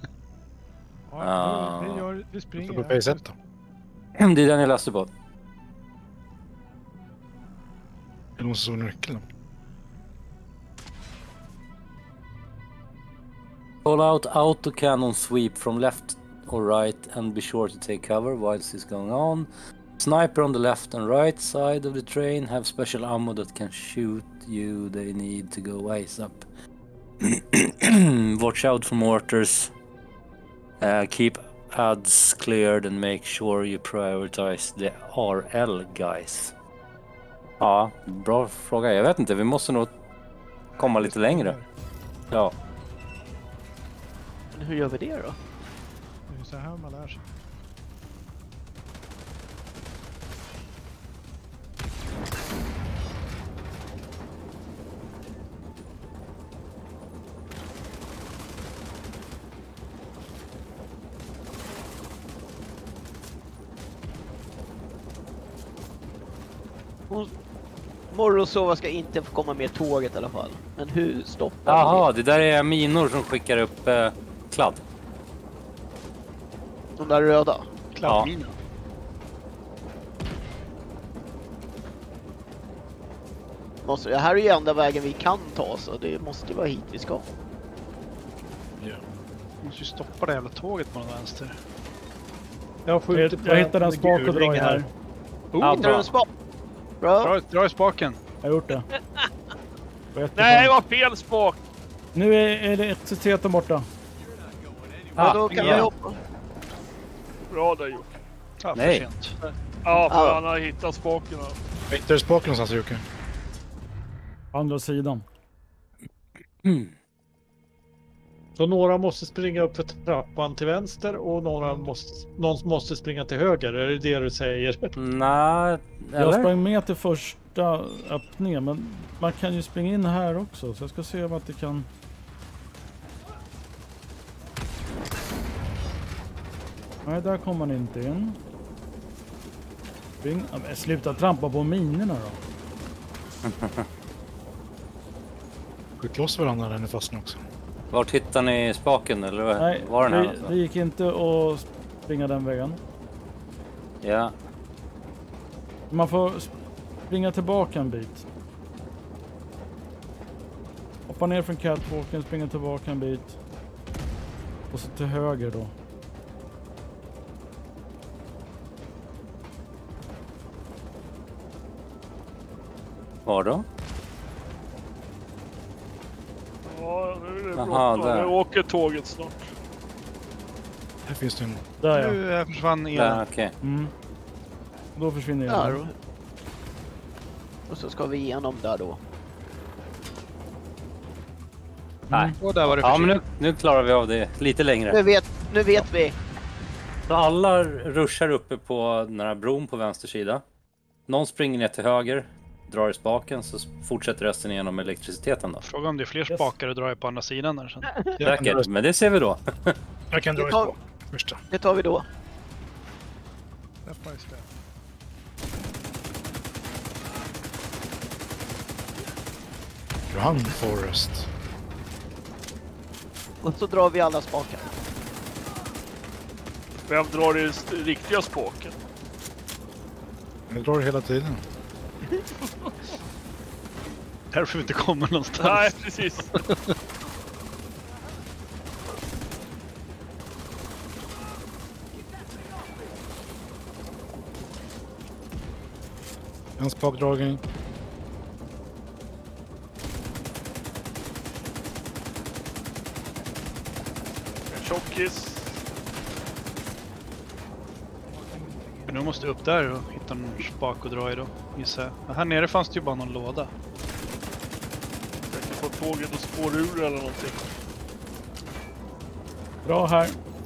Ja, vi Så springer. på phase 1 då. Det är den jag läste på. Eller måste så nyckeln då. Call out autocannon sweep from left or right and be sure to take cover whilst it's going on. Sniper on the left and right side of the train have special ammo that can shoot you. They need to go ways up. Watch out for mortars. Keep ads cleared and make sure you prioritize the RL guys. Ja, bra fråga. Jag vet inte, vi måste nog komma lite längre. Ja. Men hur gör vi det då? Det är så här man lär sig. Morrosova ska inte få komma med tåget i alla fall. Men hur stoppar Jaha, det där är minor som skickar upp kladd. de där röda? Kladdmina. Det här är ju enda vägen vi kan ta, så det måste ju vara hit vi ska. Ja. Vi måste ju stoppa det jävla tåget på den vänster. Jag hittade en spak och dra i här. Ja, Hittar du en spak? Bra. Dra i spaken. Jag har gjort det. Nej, det var fel spak! Nu är det ett C borta. Ja, då kan vi ja. hoppa. Bra där gjort. Ja, för Nej. sent. Ja, för Ja. han har hittat spaken. Var hittar du spaken någonstans Jocke? Andra sidan. Så några måste springa upp för trappan till vänster och någon måste springa till höger. Är det det du säger? Nej, Jag eller? sprang med till första öppningen, men man kan ju springa in här också. Så jag ska se om att det kan... Nej, där kommer man inte in. Spring. Ja, men sluta trampa på minerna då. Skjut loss varandra när ni fastnar också. Vart hittar ni spaken eller vad Nej, var den här? det Alltså? gick inte att springa den vägen. Ja. Man får springa tillbaka en bit. Hoppa ner från catwalken, springa tillbaka en bit. Och så till höger då. Var då? Ja, nu är det Jaha, bråttom. där. Nu åker tåget snart. Här finns det en... Där ja. Nu försvann elen. Ja, okej. Mm. Då försvinner jag. Där. Och så ska vi igenom där då. Nej. Och där var det Ja, för men sent. nu klarar vi av det lite längre. Nu vet vi. Så alla ruschar uppe på den här bron på vänster sida. Någon springer ner till höger, drar i spaken, så fortsätter resten igenom elektriciteten då. Fråga om det är fler spakar att dra i på andra sidan där sen. Säkert, men det ser vi då. Jag kan dra i spak första. Det tar vi då. Step by step. Run Forest. Och så drar vi alla spakar. Vem drar i riktiga spaken? Jag drar hela tiden. Därför vi inte kommer någonstans. Nej, precis. En spakdragning. En tjockis. Men nu måste upp där och hitta någon spak och dra i då, gissar jag. Men här nere fanns det ju bara någon låda. Försöker få tåget och spår ur eller någonting. Bra här.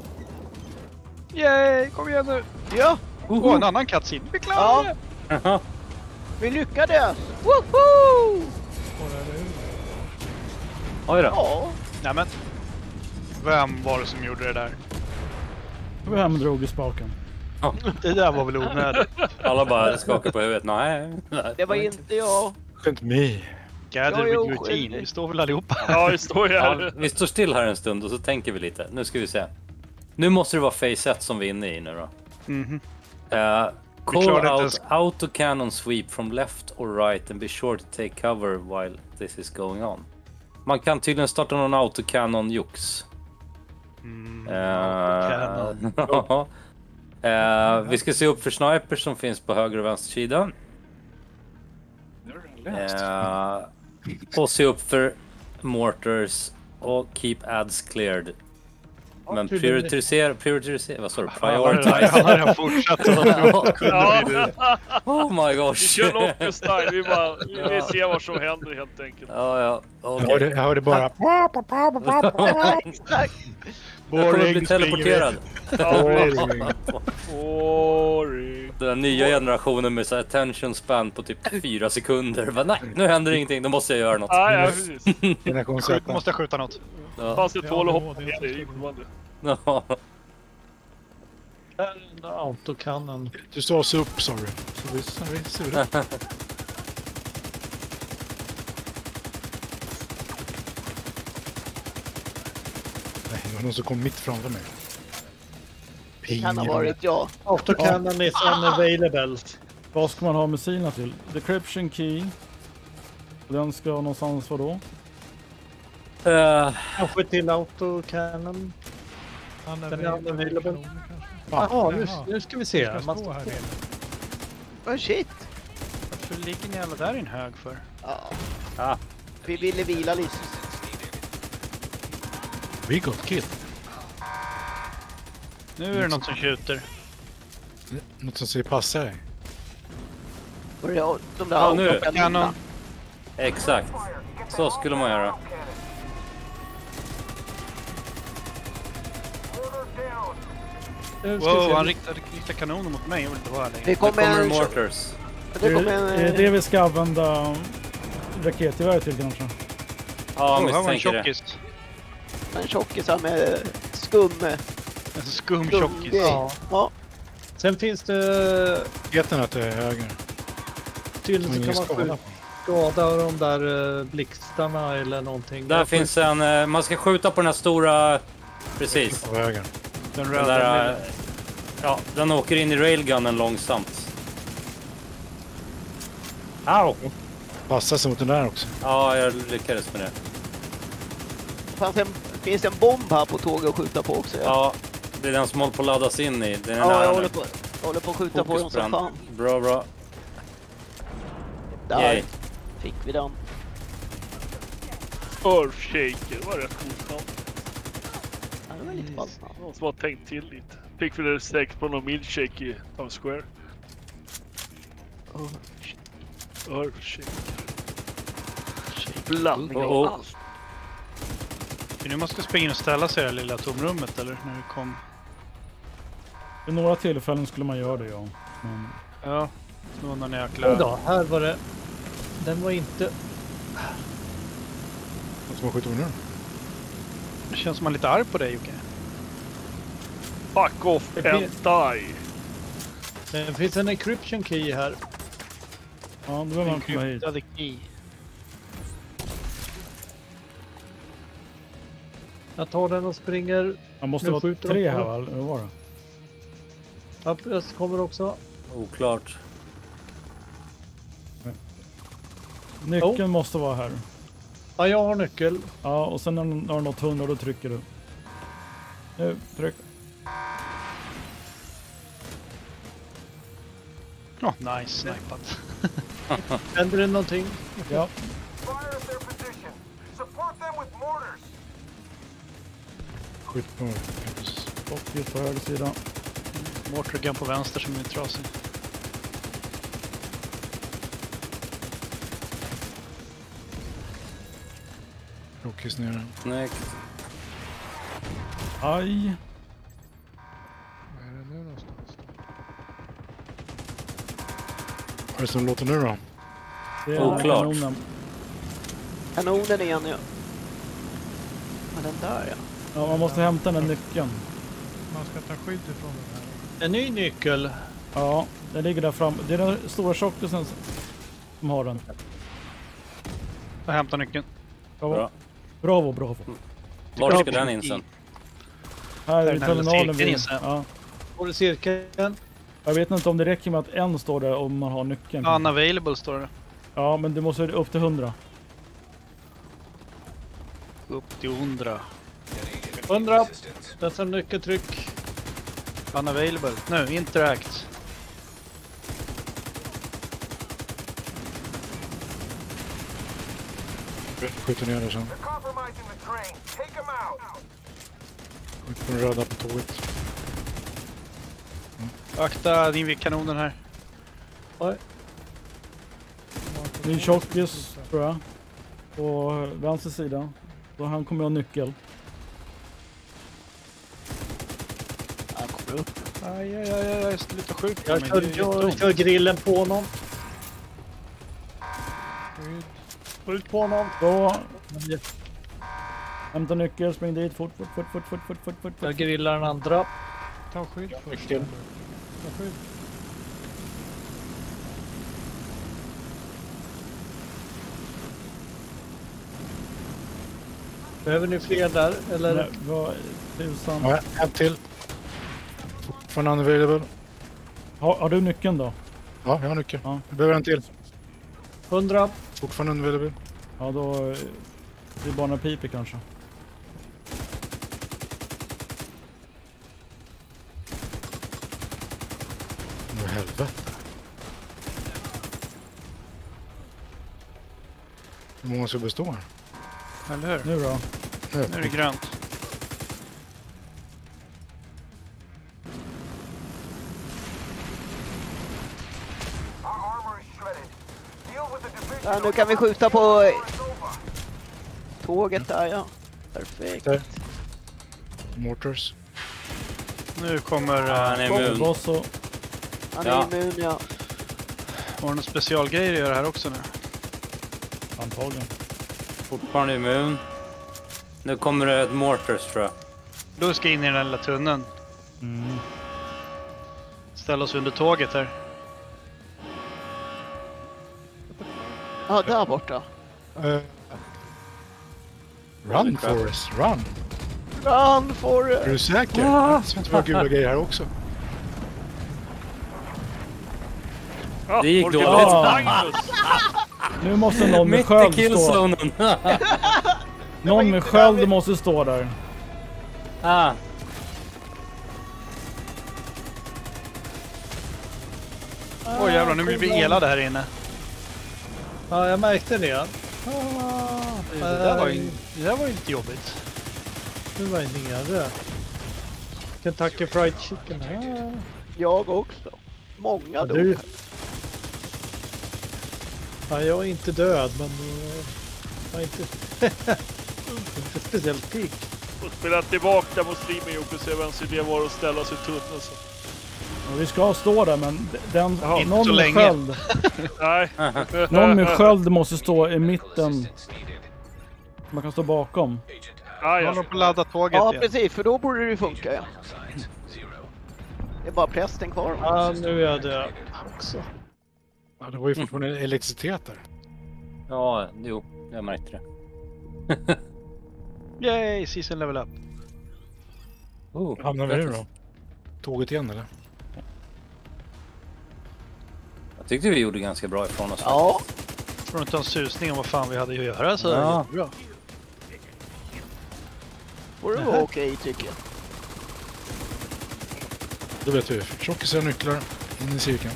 Yay, kom igen nu! Ja, Åh, en annan cutscene. Vi klarar ja, det! vi lyckades! Woho! Oj då. Ja, Nämen. Vem var det som gjorde det där? Vem drog i spaken? Det där var väl onödigt. Alla bara skakar på huvudet. Nej. det var inte jag. Skönt mig. Gather Jag är with your team. oskyldig. Vi står väl allihopa. Ja, vi står ju Ja, här. vi står still här en stund och så tänker vi lite. Nu ska vi se. Nu måste det vara phase 1 som vi är inne i nu då. Mhm. Call klarade inte out ens- autocannon sweep from left or right and be sure to take cover while this is going on. Man kan tydligen starta någon autocannon-jox. Autocannon. Vi ska se upp för snipers som finns på höger och vänster sida. Och se upp för mortars och keep ads cleared. Men prioritisera, vad sa du? Prioritize. Han har fortsatt. Ja. Oh my Vi gosh. kör Locke style, vi ser vad som händer helt enkelt. Ja, okej. Jag hörde bara... Exakt. Jag kommer bli teleporterad. Boring. Den här nya generationen med så här attention span på typ 4 sekunder. Men nej, nu händer ingenting, då måste jag göra något. Ja, ja, precis. Generation Z. Måste jag skjuta något? Ja. Fanns det tål att hoppa ner i. Ja. Där är en autokannon. Du står så upp, sa du. Så vi sura. Nej, det var någon som kom mitt framför mig. Kan ha varit jag. Autocannon is unavailable. Vad ska man ha missilerna till? Decryption key. Den ska någonstans vara då? Kanske till autocannon. Den är unavailable. Jaha, Jaha, nu ska vi se. ska Man stå här ska... inne. Oh shit. Varför ligger ni alla där i en hög för? Ja. Ah. Vi ville vila lite. We got killed. Nu är det något som skjuter. Något som säger passa dig. Och de där Ja, nu. autokannonerna. Exakt. Så skulle man göra. Nu ska vi Wow, se. han riktar kanoner mot mig. Jag vill inte vara här längre. Det Nu kommer kommer en... mortars. Det kommer en... Är det vi ska använda raketgevär till kanske? Ja, Oh, här var en misstänker det. tjockis. En tjockisar med skum... En skum tjockis. Ja. Ja. Sen finns det... Vet den att det är höger? Tydligen så Ingen kan man skada. skada de där blixtarna eller någonting. Där finns en... man ska skjuta på den här stora... Precis. På höger. Den Den röda. där... ja, den åker in i railgunnen långsamt. Au! Passa sig mot den där också. Ja, jag lyckades med det. Finns det en bomb här på tåget att skjuta på också? Ja, det är den som håller på att laddas in i. Den är Ja, nära jag nu. håller på att skjuta på dem Fokus på som den. fan. Bra. Där Yay. fick vi den. Earthshaker var rätt coolt namn. Ja, det var lite ballt. Någon som har tänkt till lite. Fick vi det säkert på någon milkshake i Times Square. Earthshaker. Blandning av Oh. allt. Nu måste springa in och ställa sig i det lilla tomrummet eller när vi kom. Vid några tillfällen skulle man göra det, ja. Men Ja, det var någon Oj jäkla... då, här var det... Den var inte... Något som har skjutit nu. Det känns som man är lite arg på dig Jocke. Fuck off Det and die. Det finns en encryption key här. ja, då vill man komma hit. Encryptade key. Jag tar den och springer. Man måste Nu vara skjuter 3 de här, på. va? Eller vad var det? Ja, jag kommer också. Oklart. Nyckeln måste vara här. Ja, jag har nyckel. Ja, och sen när du nått 100 då trycker du. Nu, tryck. Oh, nice, snipat. Händer det någonting? Ja. Skjut på... Och just på höger sida. Mortargun på vänster som är trasig. Rockis nere. Snyggt. Aj. Var är det nu någonstans? Vad är det som låter nu då? Det är Oklart. kanonen. Kanonen igen, ja. Men den där, ja. Ja, man måste hämta den nyckeln. Man ska ta skydd ifrån den här. En ny nyckel. Ja, den ligger där fram. Det är den stora tjockisen som har den. Jag hämtar nyckeln. Bra. Bravo. Var ska den in sen? Här är Den här terminalen. cirkeln vid- in sen. Ja. Får du cirkeln? Jag vet inte om det räcker med att en står där om man har nyckeln. Unavailable står det. Ja, men du måste upp till 100. Upp till 100. 100. Detta nyckeltryck. Unavailable. Nu, interact. Skjuter ner det sen. Skjut på den röda på tåget. Akta din vid kanonen här. Ny tjockis, tror jag. På vänster sida. Då han kommer ha nyckel. Han kommer upp. Aj, sluta skjuta Jag kör grillen på honom. Skjut på honom. Då. Hämta nyckel, spring dit. Fort. Jag grillar den andra. Ta skydd först. Nyckeln. Ta skydd. Behöver ni fler där? Eller? Nej, vad tusan. Ja, en till. Från unavailable. Har du nyckeln då? Ja, jag har nyckeln. Ja. Jag behöver en till. 100. Fortfarande unavailable. Ja, då... Det är bara några piper kanske. Åh helvete. Hur många ska bestå här? Eller hur? Nu då? Nu är det grönt. Ja, nu kan vi skjuta på tåget där, ja. Perfekt. Där. Mortars. Nu kommer... Han är immun. Boss och... Han Ja. är immun, ja. har du några specialgrejer att göra här också nu? Antagligen. Fortfarande immun. Nu kommer det ett mortars tror jag. Då ska in i den här lilla tunneln. Mm. Ställa oss under tåget här. Ja, där borta. Run Forrest, run! Run for Är du säker? Jag ser inte vara gula grejer här också. Ja, Det gick Orkan dåligt. Magnus. Nu måste någon med Mitt i sköld stå. killzonen. Någon med sköld måste stå där. Ah, Oj jävlar, nu blir vi elade här inne. Ja, jag märkte det. Det där var ju inte jobbigt. Nu var jag nere. Kentucky Fried Chicken. Jag också. Många dog. Du. Ja, jag är inte död, men jag är inte, inte speciellt pigg. Och spela tillbaka mot streamen Jocke, se vems idé var att ställa sig i tunneln. Så. Och vi ska stå där, men den, Jaha, inte någon så med länge. sköld. Nej. Någon med sköld måste stå i mitten. Man kan stå bakom. Ah, Jag håller ja. på att ladda tåget Ja, igen. precis, för då borde det ju funka, ja. Det är bara prästen kvar. Ja, nu är jag död också. Ja, det var ju fortfarande elektricitet där. ja, jo, jag märkte det. Yay, season level up. Hamnar vi nu då? Tåget igen eller? Jag tyckte vi gjorde ganska bra ifrån oss. Ja, Får du inte ha en susning om vad fan vi hade att göra så Ja. bra. får det vara okej, tycker jag. Då vet vi. Tjockisar nycklar in i cirkeln.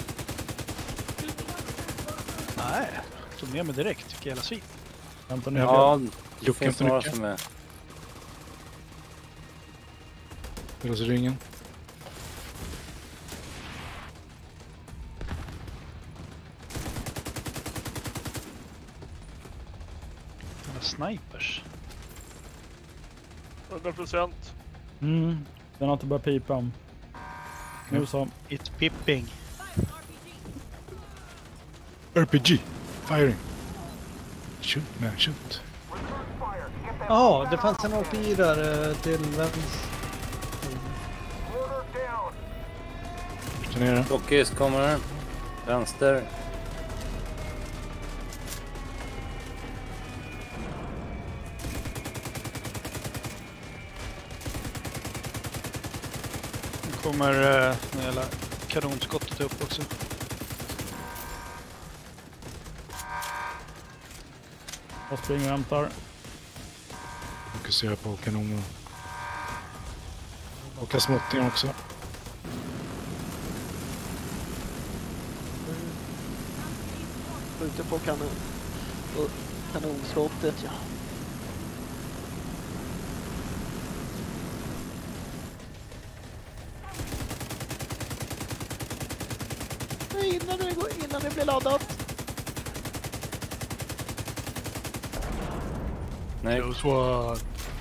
Nej, tog med mig direkt, tycker jag hela svin. Hämta nyckeln. Ja, det Jocke finns för några nyckeln. som är... Ställa sig i ringen. snipers. 100%. Den har inte börjat pipa. Nu så. It's pipping. RPG. Firing. Shoot man, shoot. Ja, det fanns en API där till vänster. Nere. Dockis kommer. Vänster. Nu kommer hela kanonskottet upp också. Jag springer och hämtar. Fokusera på kanonerna. Och småttingar också. Skjuter på kanonskottet, ja. Innan det blir laddat. Nej. Close one.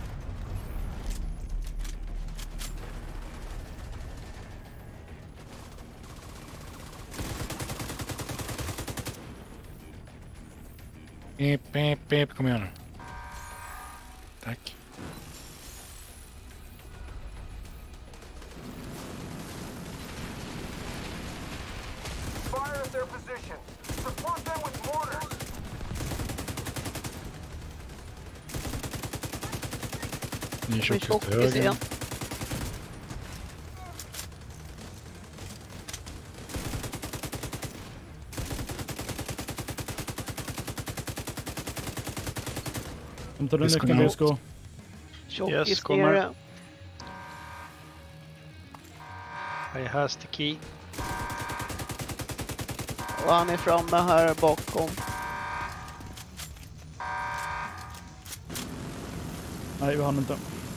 Pip, kom igen nu. Tack. Fire at their position. Support them with mortars. Ni kör Tjock till höger. igen. Hämtar du Disco nyckeln, now. Disco? Tjockis Yes, kommer. nere. I has the key. Och han är framme här bakom. Nej, vi hann inte.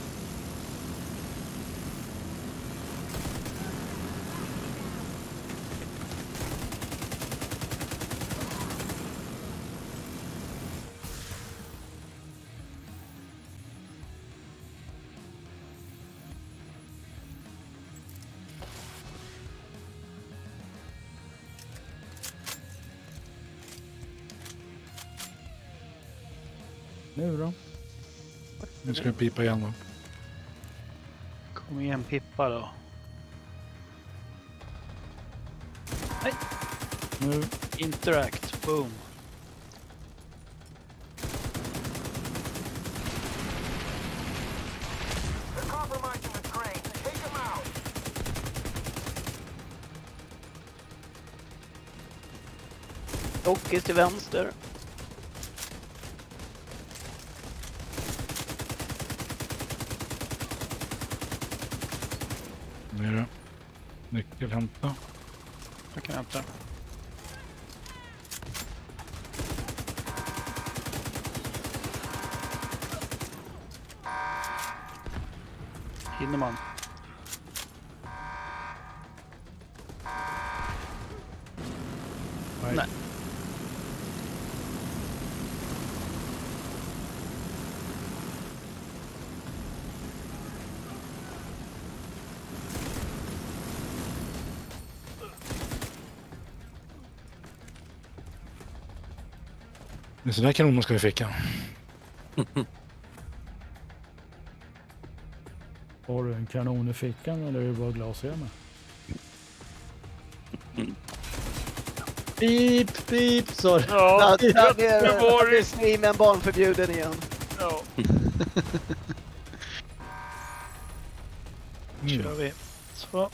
Nu då? Nu ska vi pipa igen då. Kom igen Pippa då. Nu. Interact. Boom. They're compromising the train. Take them out. Tjockis till vänster. Nere. Nyckel hämta. Jag kan hämta. Hinner man? Nej. Det är sådär kanoner ska vi ficka. Har du en kanon i fickan eller är det bara glasögon? Pip, pip, sorry. Ja, Där var är streamen barnförbjuden igen. Ja. Kör vi. Så.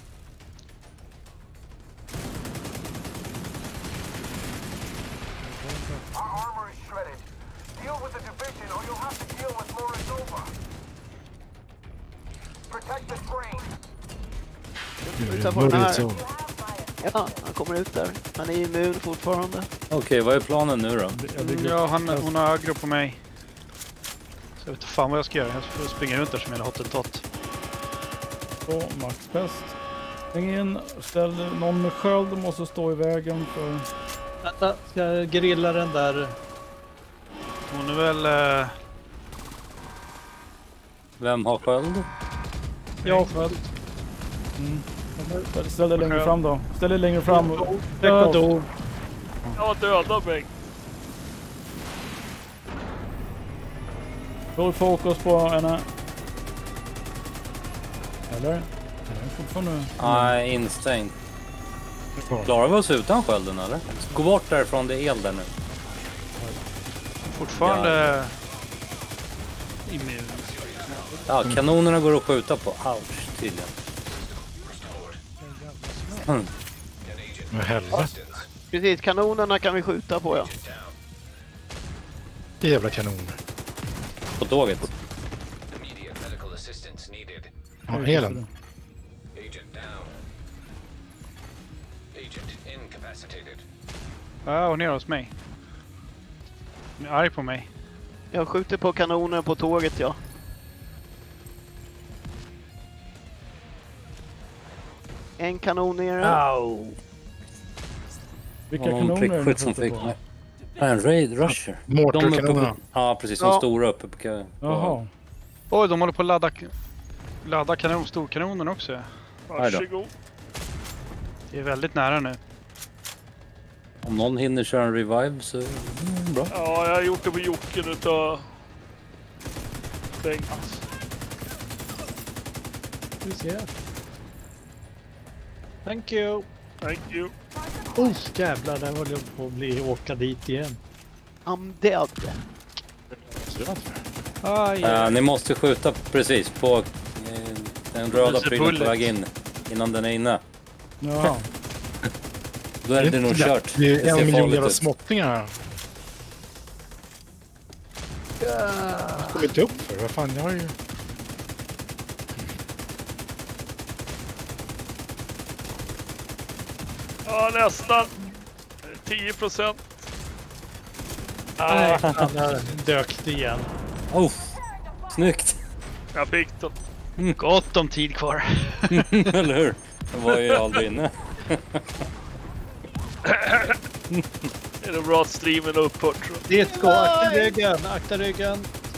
Our armor is shredded. Deal with the division or you'll have to deal with Morozova. Protect the train. Skjuta på den här. Ja, han kommer ut där. Han är immun fortfarande. Okej, vad är planen nu då? Ja, hon har aggro på mig. Så jag vet inte fan vad jag ska göra. Jag får springa runt där som en hottentott. Så, max bäst. Häng in, ställ någon med sköld måste stå i vägen för... Vänta, ska jag grilla den där Hon är väl... Vem har sköld? Jag sköld. Ställ dig längre fram då. Ställ dig längre fram. Jag dog. Jag dödar mig. Full fokus på henne. Eller? Den är fortfarande... Nej, instängd. Klarar vi oss utan skölden eller? Gå bort därifrån, det är el där nu. Fortfarande... immun. Ja, kanonerna går att skjuta på. Ouch, tydligen. Vad helvete. Precis, kanonerna kan vi skjuta på, ja. Det jävla kanoner. På tåget. Ja, helen. Ja, hon är hos mig. Hon är arg på mig. Jag skjuter på kanoner på tåget, ja. En kanon nere. Au! Vilka kanoner är det som fick på? mig. En raid rusher. Mortarkanonerna. Ja, precis. De stora uppe på... Jaha. Oj, de håller på att ladda storkanonen också. Varsågod. Det är väldigt nära nu. Om någon hinner köra en revive så är det bra. Ja, jag har gjort det på Jocken utav Bengt. Vi ser. Thank you. Thank you. Oh, jävlar, där håller jag på att åka dit igen. I'm dead. Ni måste skjuta precis på den röda prylen på väg in innan den är inne. Ja. Då är det nog kört. Det är en ser miljon farligt jävla ut. småttingar här. Jag kommer inte upp för. Vad fan, jag har ju... Ja, nästan. 10%. Nej, han har dökt igen. Oh, snyggt. Jag fick den. Gott om tid kvar. Eller hur? Det var ju aldrig inne. Är det bra att streamen har upphört? Tror jag. Det ska akta ryggen, akta ryggen.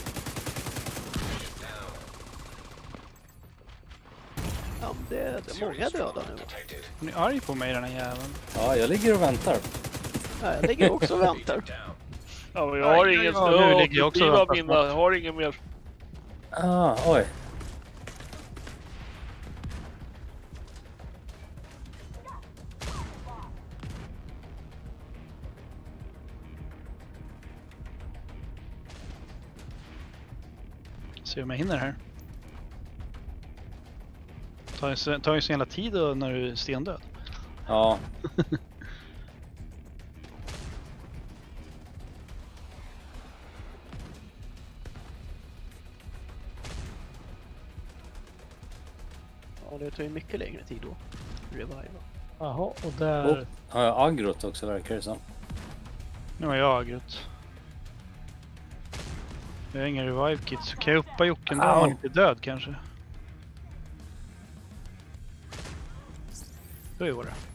I'm dead. Det är många döda nu. Hon är arg på mig, den här jäveln. Ja, jag ligger och väntar. Ja, jag ligger också och väntar. Ja, men jag har ingen ja, nu ligger jag också och väntar mina. Jag har ingen mer. Oj. Se om jag hinner här. Tar ju så jävla tid då när du är stendöd. Ja. Ja, det tar ju mycket längre tid då. Reviva. Jaha, och där... Har jag aggrot också verkar det som. Nu har jag agrot. Jag har ingen revive kit, så kan jag uppa Jocken då om han inte är död kanske. Då gör det.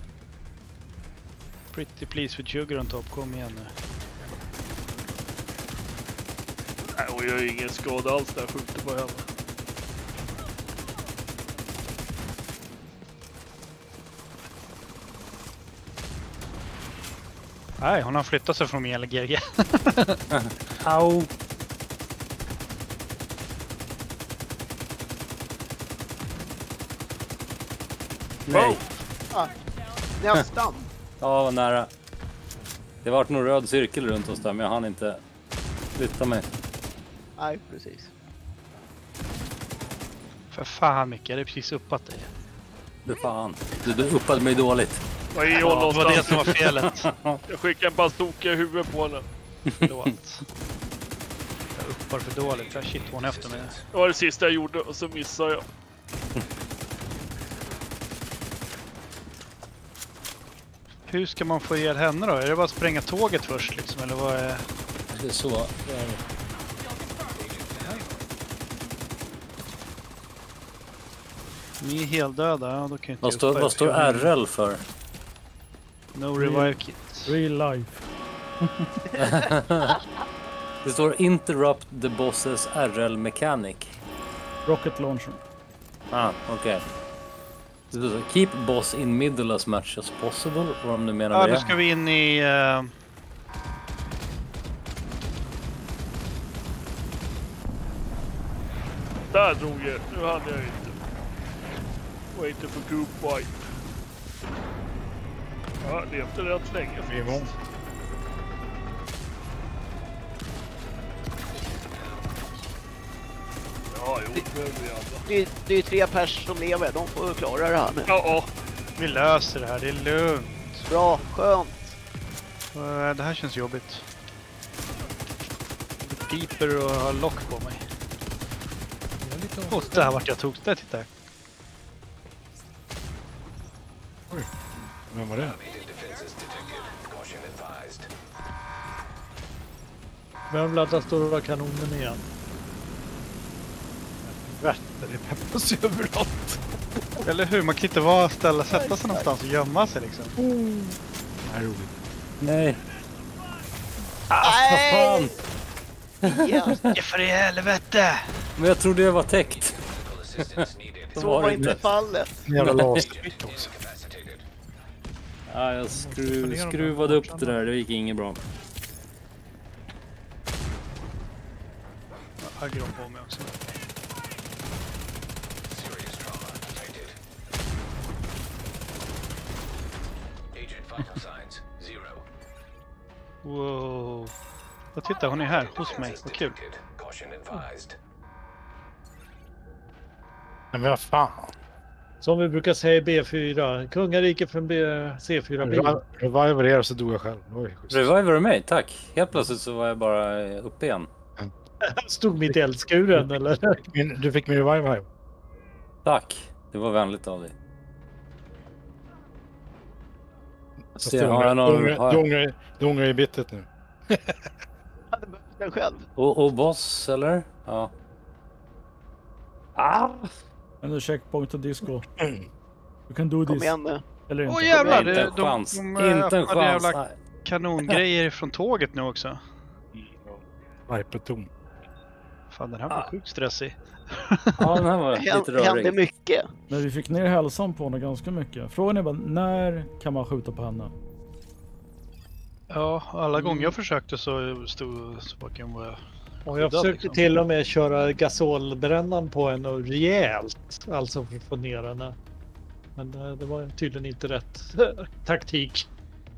Pretty please with sugar on top, kom igen nu. Nej, och jag gör ingen skada alls där jag skjuter på henne. Nej, hon har flyttat sig från min LGG. Au. Nej. Ah, nästan. Ja, vad nära. Det vart nog röd cirkel runt oss där, men jag hann inte flytta mig. Nej, precis. För fan Micke, jag hade precis uppat dig. Du fan. Du uppade mig dåligt. Vad är jag Det var det någonstans? som var felet. Jag skickar en bazooka i huvudet på henne. Förlåt. Jag uppar för dåligt. Jag shit hon efter mig. Det var det sista jag gjorde och så missade jag. Hur ska man få ihjäl henne då? Är det bara att spränga tåget först liksom? Eller vad är... Det är så. Ni är helt döda, ja, då kan jag inte Vad står RL för? No revive kit. Real life. Det står interrupt the boss's RL mechanic. Rocket launcher. Ah, okej. Det står så, keep boss in middle as much as possible. Vad om du menar Ja, med nu det? ska vi in i... Där drog jag. Nu hade jag inte. Waiting for group wipe. Ja, levde rätt länge faktiskt. Ja, jo, det behöver vi alla. Det är 3 pers som lever, de får klara det här nu. Ja, Vi löser det här, det är lugnt. Bra, skönt. Det här känns jobbigt. Det piper och har lock på mig. Och där vart jag tog. Där, titta. Vem var det? Vem laddar stora kanonen igen? Det är peppas överallt. Eller hur? Man kan inte vara ställa, sätta sig någonstans och gömma sig liksom. Det här är roligt. Nej. Nej! Ja, Ja, för i helvete! Men jag trodde jag var täckt. så var inte fallet. Jävla laserpick också. Ja, jag skruvade upp det där. Det gick inget bra. Jag har grått på mig också. Wow. Och titta, hon är här hos mig. Vad kul. Men vad fan? Som vi brukar säga i B4. Kungariket från C4. Reviver er så dog jag själv. Oj, schysst. Reviver du mig? Tack. Helt plötsligt så var jag bara uppe igen. Stod mitt i eldskuren eller? Du fick min revive här. Tack. Det var vänligt av dig. Du ångrar i bittet nu. hade behövt den själv. Och boss, eller? Ja. Ah! And the checkpoint to disco. You can do Kom this. igen nu. Eller inte. Åh jävlar! Inte en chans. De Inte en öppnade chans. jävla kanongrejer från tåget nu också. Viperton. Fan, den här var sjukt stressig. Ja, den här var lite Hände rörig. mycket. Men vi fick ner hälsan på henne ganska mycket. Frågan är bara, när kan man skjuta på henne? Ja, alla gånger jag försökte så stod saken var Och jag skyddad, försökte liksom. till och med köra gasolbrännan på henne rejält. Alltså för att få ner henne. Men det var tydligen inte rätt taktik.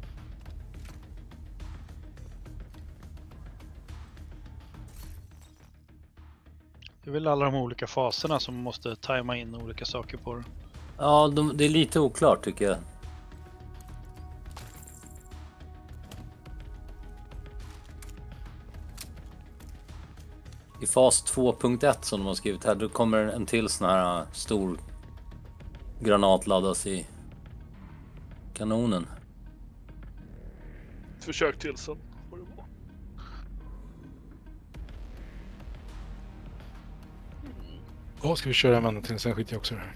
Det är väl alla de olika faserna som måste tajma in olika saker på det. Ja, det är lite oklart tycker jag. I fas 2.1 som de har skrivit här, då kommer en till sån här stor granat laddas i kanonen. ett försök till sen. Får det vara. Ja, ska vi köra en vända till, sen skiter jag också det här.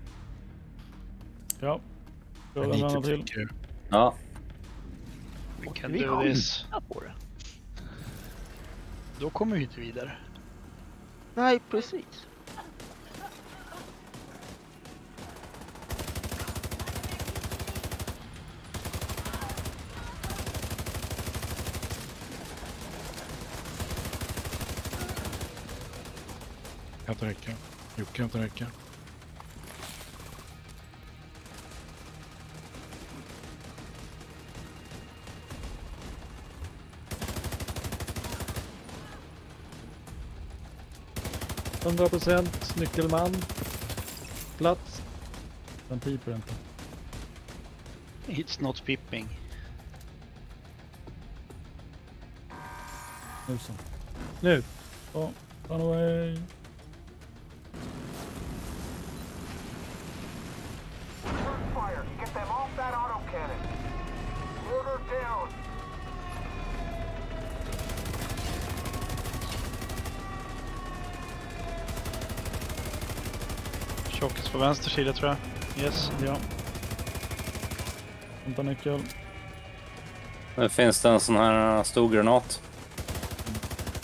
Ja. Kör en Lite annan till. tycker jag. Ja, Vi kan Vi do this. skjuta på det. Då kommer vi inte vidare. Nej, precis. Kan inte räcka. Jocke kan inte räcka. %, nyckelman. Plats. Den piper inte. It's not pipping. Nu så. Nu. Ja, run away. Fire. Get them off that autocannon. Order down. Tjockis på vänster sida tror jag. Yes. Ja. Hämta nyckel. nu finns det en sån här stor granat.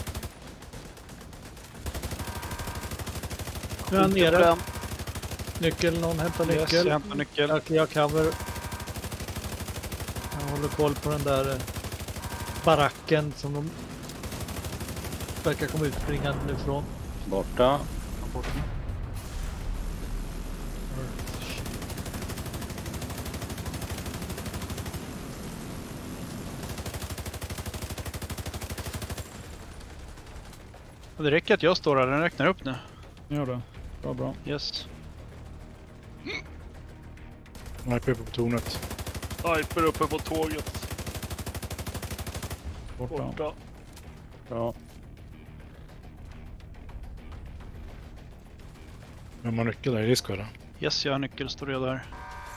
Nu är han nere. Nyckel, någon hämtar Yes, nyckel. jag hämtar nyckel. Jag cover. Jag håller koll på den där baracken som de verkar komma utspringande nu från. Borta. Det räcker att jag står här, den räknar upp nu. Gör det. Bra. Yes. Sniper uppe på tornet. Sniper uppe på tåget. Borta. Ja. Vem har nyckel där i Discord då? Yes, jag har nyckel, står jag där.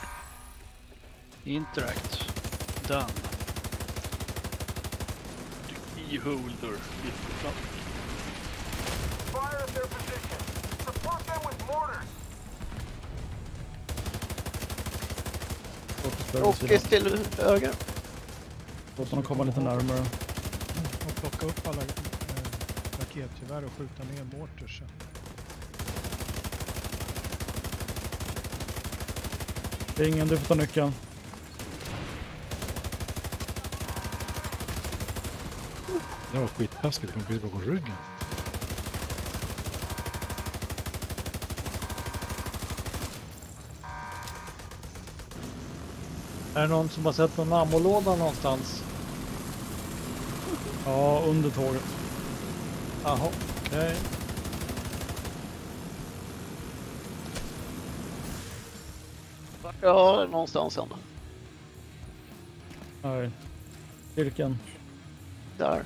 Interact. Done. E-holder. Fire at their position. Support them with mortars. Och till höger. Låt honom komma lite närmare. Och plocka upp alla raketgevär och skjuta ner mortars. Det är ingen, du får ta nyckeln. Det var skittaskigt, de precis bakom ryggen. Är det någon som har sett någon ammolåda någonstans? Ja, under tåget. Jaha, okej. Ja, någonstans ändå. Nej. Vilken? Där.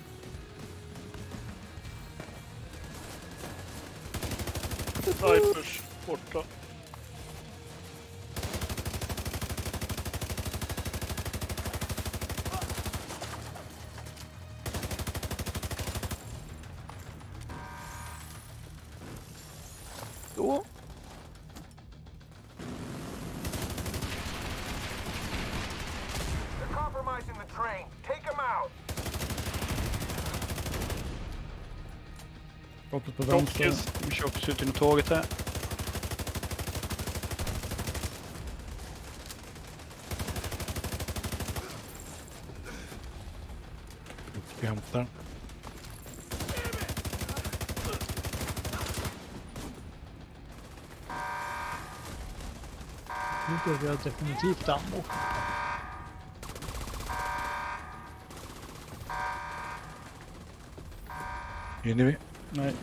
Snipers borta. Då. They're compromising the train. Take them out. Rocket på vänster. Rockis. Vi kör precis ut genom tåget här. Vi hämtar. Nu behöver jag definitivt ammo. Hinner vi? Nej.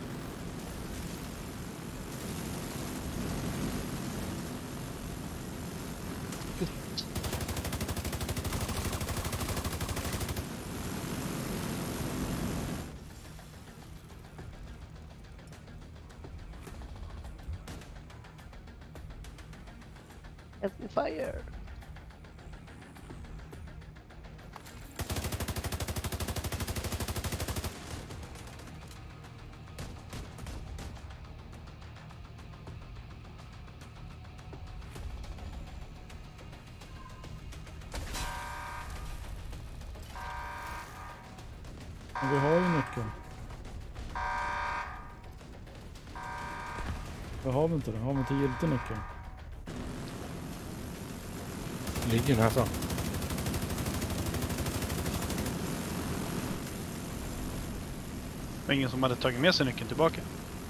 Fire. Men vi har ju nyckeln. Vad har vi inte det? Har vi inte giltig nyckeln? Ligger här fram. Det var ingen som hade tagit med sig nyckeln tillbaka.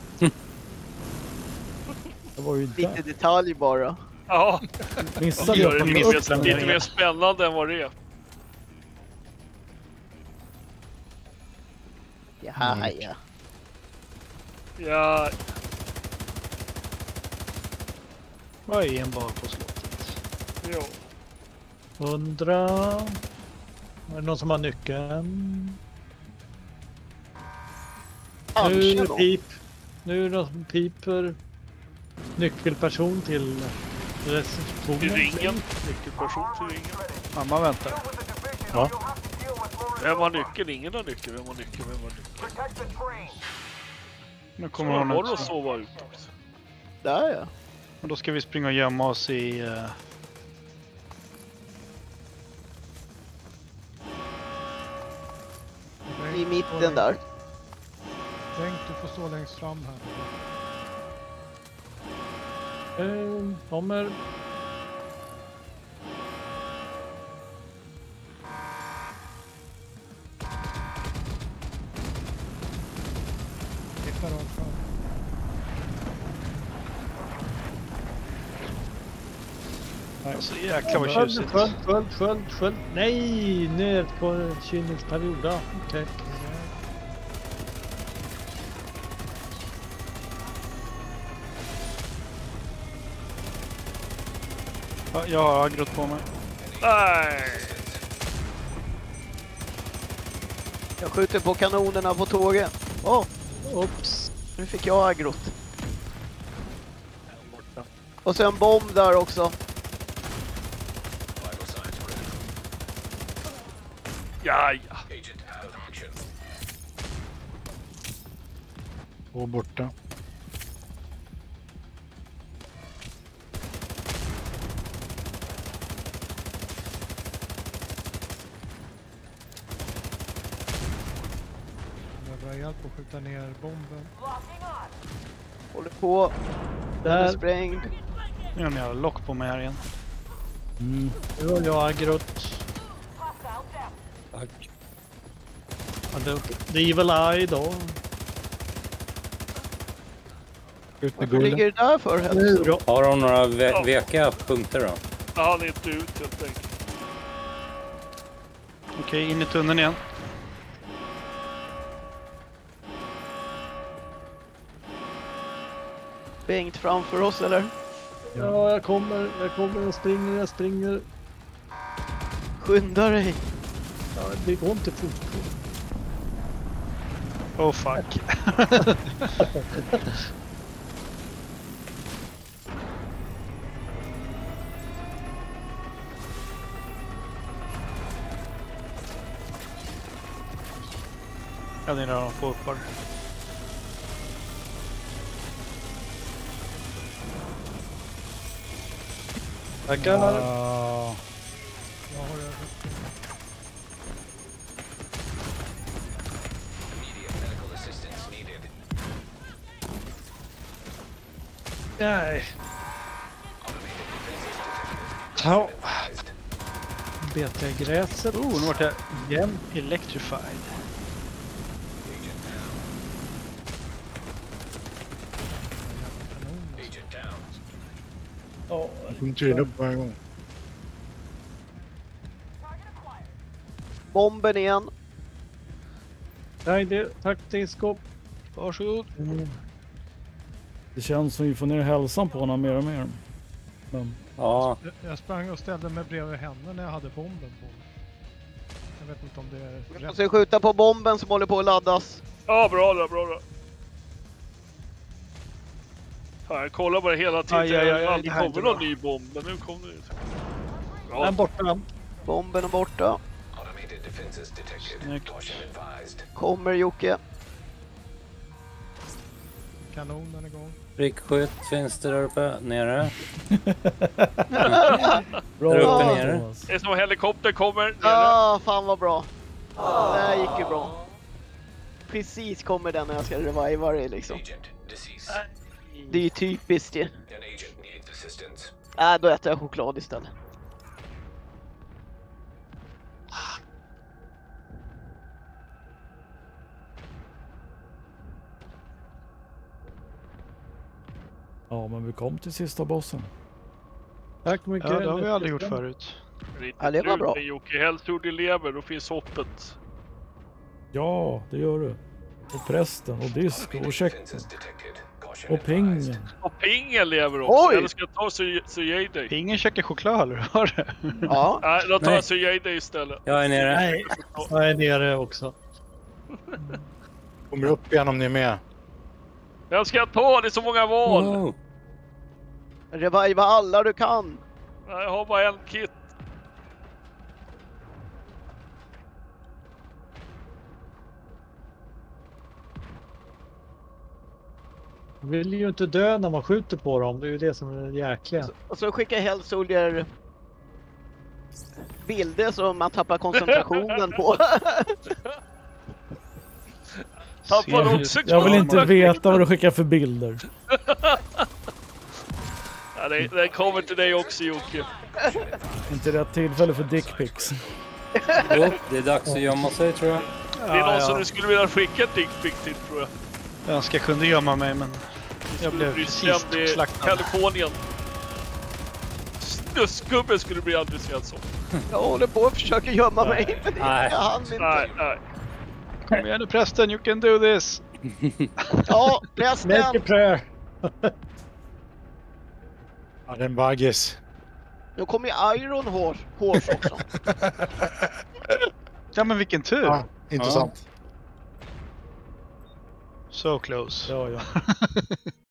Det var ju Lite där. detalj bara. Ja, Missade det jag gör på det upp lite, den lite där. mer spännande än vad det är. Jaha, ja. Ja, Vad är en bar på slottet? jo. 100. Är det någon som har nyckeln? Nu är det Kanske pip. Nu är det någon som piper. Nyckelperson till receptionen. Till ringen. Nyckelperson till ringen. Mamma väntar. Ja. Vem har nyckel? Ingen har nyckel. Vem har nyckel? Vem har nyckel? Protect the train. Nu Så kommer har hon du att ut. sova ut också. Där ja. Och då ska vi springa och gömma oss i... I mitten där. Bengt, du får stå längst fram här. Kommer. Titta rakt fram. Så jäkla vad tjusigt. Sköld. Nej, nödkylningsperiod. Okej. Ja, jag har agrot på mig. Nej! Jag skjuter på kanonerna på tåget. Åh! Oops. Nu fick jag agrot. Och så en bomb där också. Ja. Och borta. Behöver hjälp att skjuta ner bomben. Håller på. Den är sprängd. Nu är de jävla lock på mig här igen. Nu har jag agrot. Tack. The Evil Eye då. Ut med Vad ligger gulden. det där för helst? Har de några veka punkter då? Han är inte ut helt enkelt. Okej, in i tunneln igen. Bänkt framför oss eller? Ja, jag kommer, jag springer. Skynda dig. Ja, det går inte fort. Oh fuck. Ja, det är några få uppar. Tackar. Jag har över. Nej. Ja. Betar jag gräset. Nu vart jag Igen. electrified. Ja, Jag kommer inte reda upp varje gång. Bomben igen. nej, det tack Disco. Varsågod. Det känns som vi får ner hälsan på honom mer och mer. Men Ja, Jag sprang och ställde mig bredvid henne när jag hade bomben på mig. Jag vet inte om det är Jag rätt. måste skjuta på bomben som håller på att laddas. Ja, bra då. Fan, jag kollar bara hela tiden. Aj, Det har aldrig det här är kommit inte någon bra. ny bomb. Men nu kommer det. Den Ja, borta. Bomben är borta. Snyggt. Kommer Jocke. Kanonen igång. prickskytt finns det där uppe, nere. bra Där uppe nere. Thomas. det är som helikopter kommer. Ja, fan vad bra. Det här gick ju bra. Precis kommer den när jag ska reviva det liksom. Det är ju typiskt ju. Då äter jag choklad istället. Ja, men vi kom till sista bossen. Tack mycket. Ja, det har vi aldrig gjort förut. Ja, det var bra. Jocke, helst hur du lever, då finns hoppet. Ja, det gör du. Och prästen, och disco, och checken. Och pingen. Och pingen lever också. Oj! Eller ska jag ta Sujayday? Ingen käkar choklad, eller hur var det? Ja. Nej, då tar Nej. jag Sujayday istället. Jag är nere. Nej, jag är nere också. Kommer upp igen om ni är med. Vem ska jag ta? Det är så många val. Wow. Reviva alla du kan. Nej, jag har bara en kit. Man vill ju inte dö när man skjuter på dem. Det är ju det som är jäkliga. Och så skickar Hell Soldier bilder så man tappar koncentrationen på. Tappar också Jag vill inte veta vad du skickar för bilder. det kommer till dig också, Jocke. Inte rätt tillfälle för dickpics. Jo, det är dags att gömma sig tror jag. Det är någon som du skulle vilja skicka ett dickpic till, tror jag. Jag önskar jag kunde gömma mig, men jag blev precis slaktad. Kalifornien. Snuskgubben skulle bli adresserad som. Jag håller på att försöka gömma mig, men jag hann inte. Nej. Kom igen nu prästen, you can do this! Ja, prästen! Make a prayer! Ja, den baggis. Nu kommer ju Iron Horse också. Ja, men vilken tur! Ja, intressant. So close. Ja.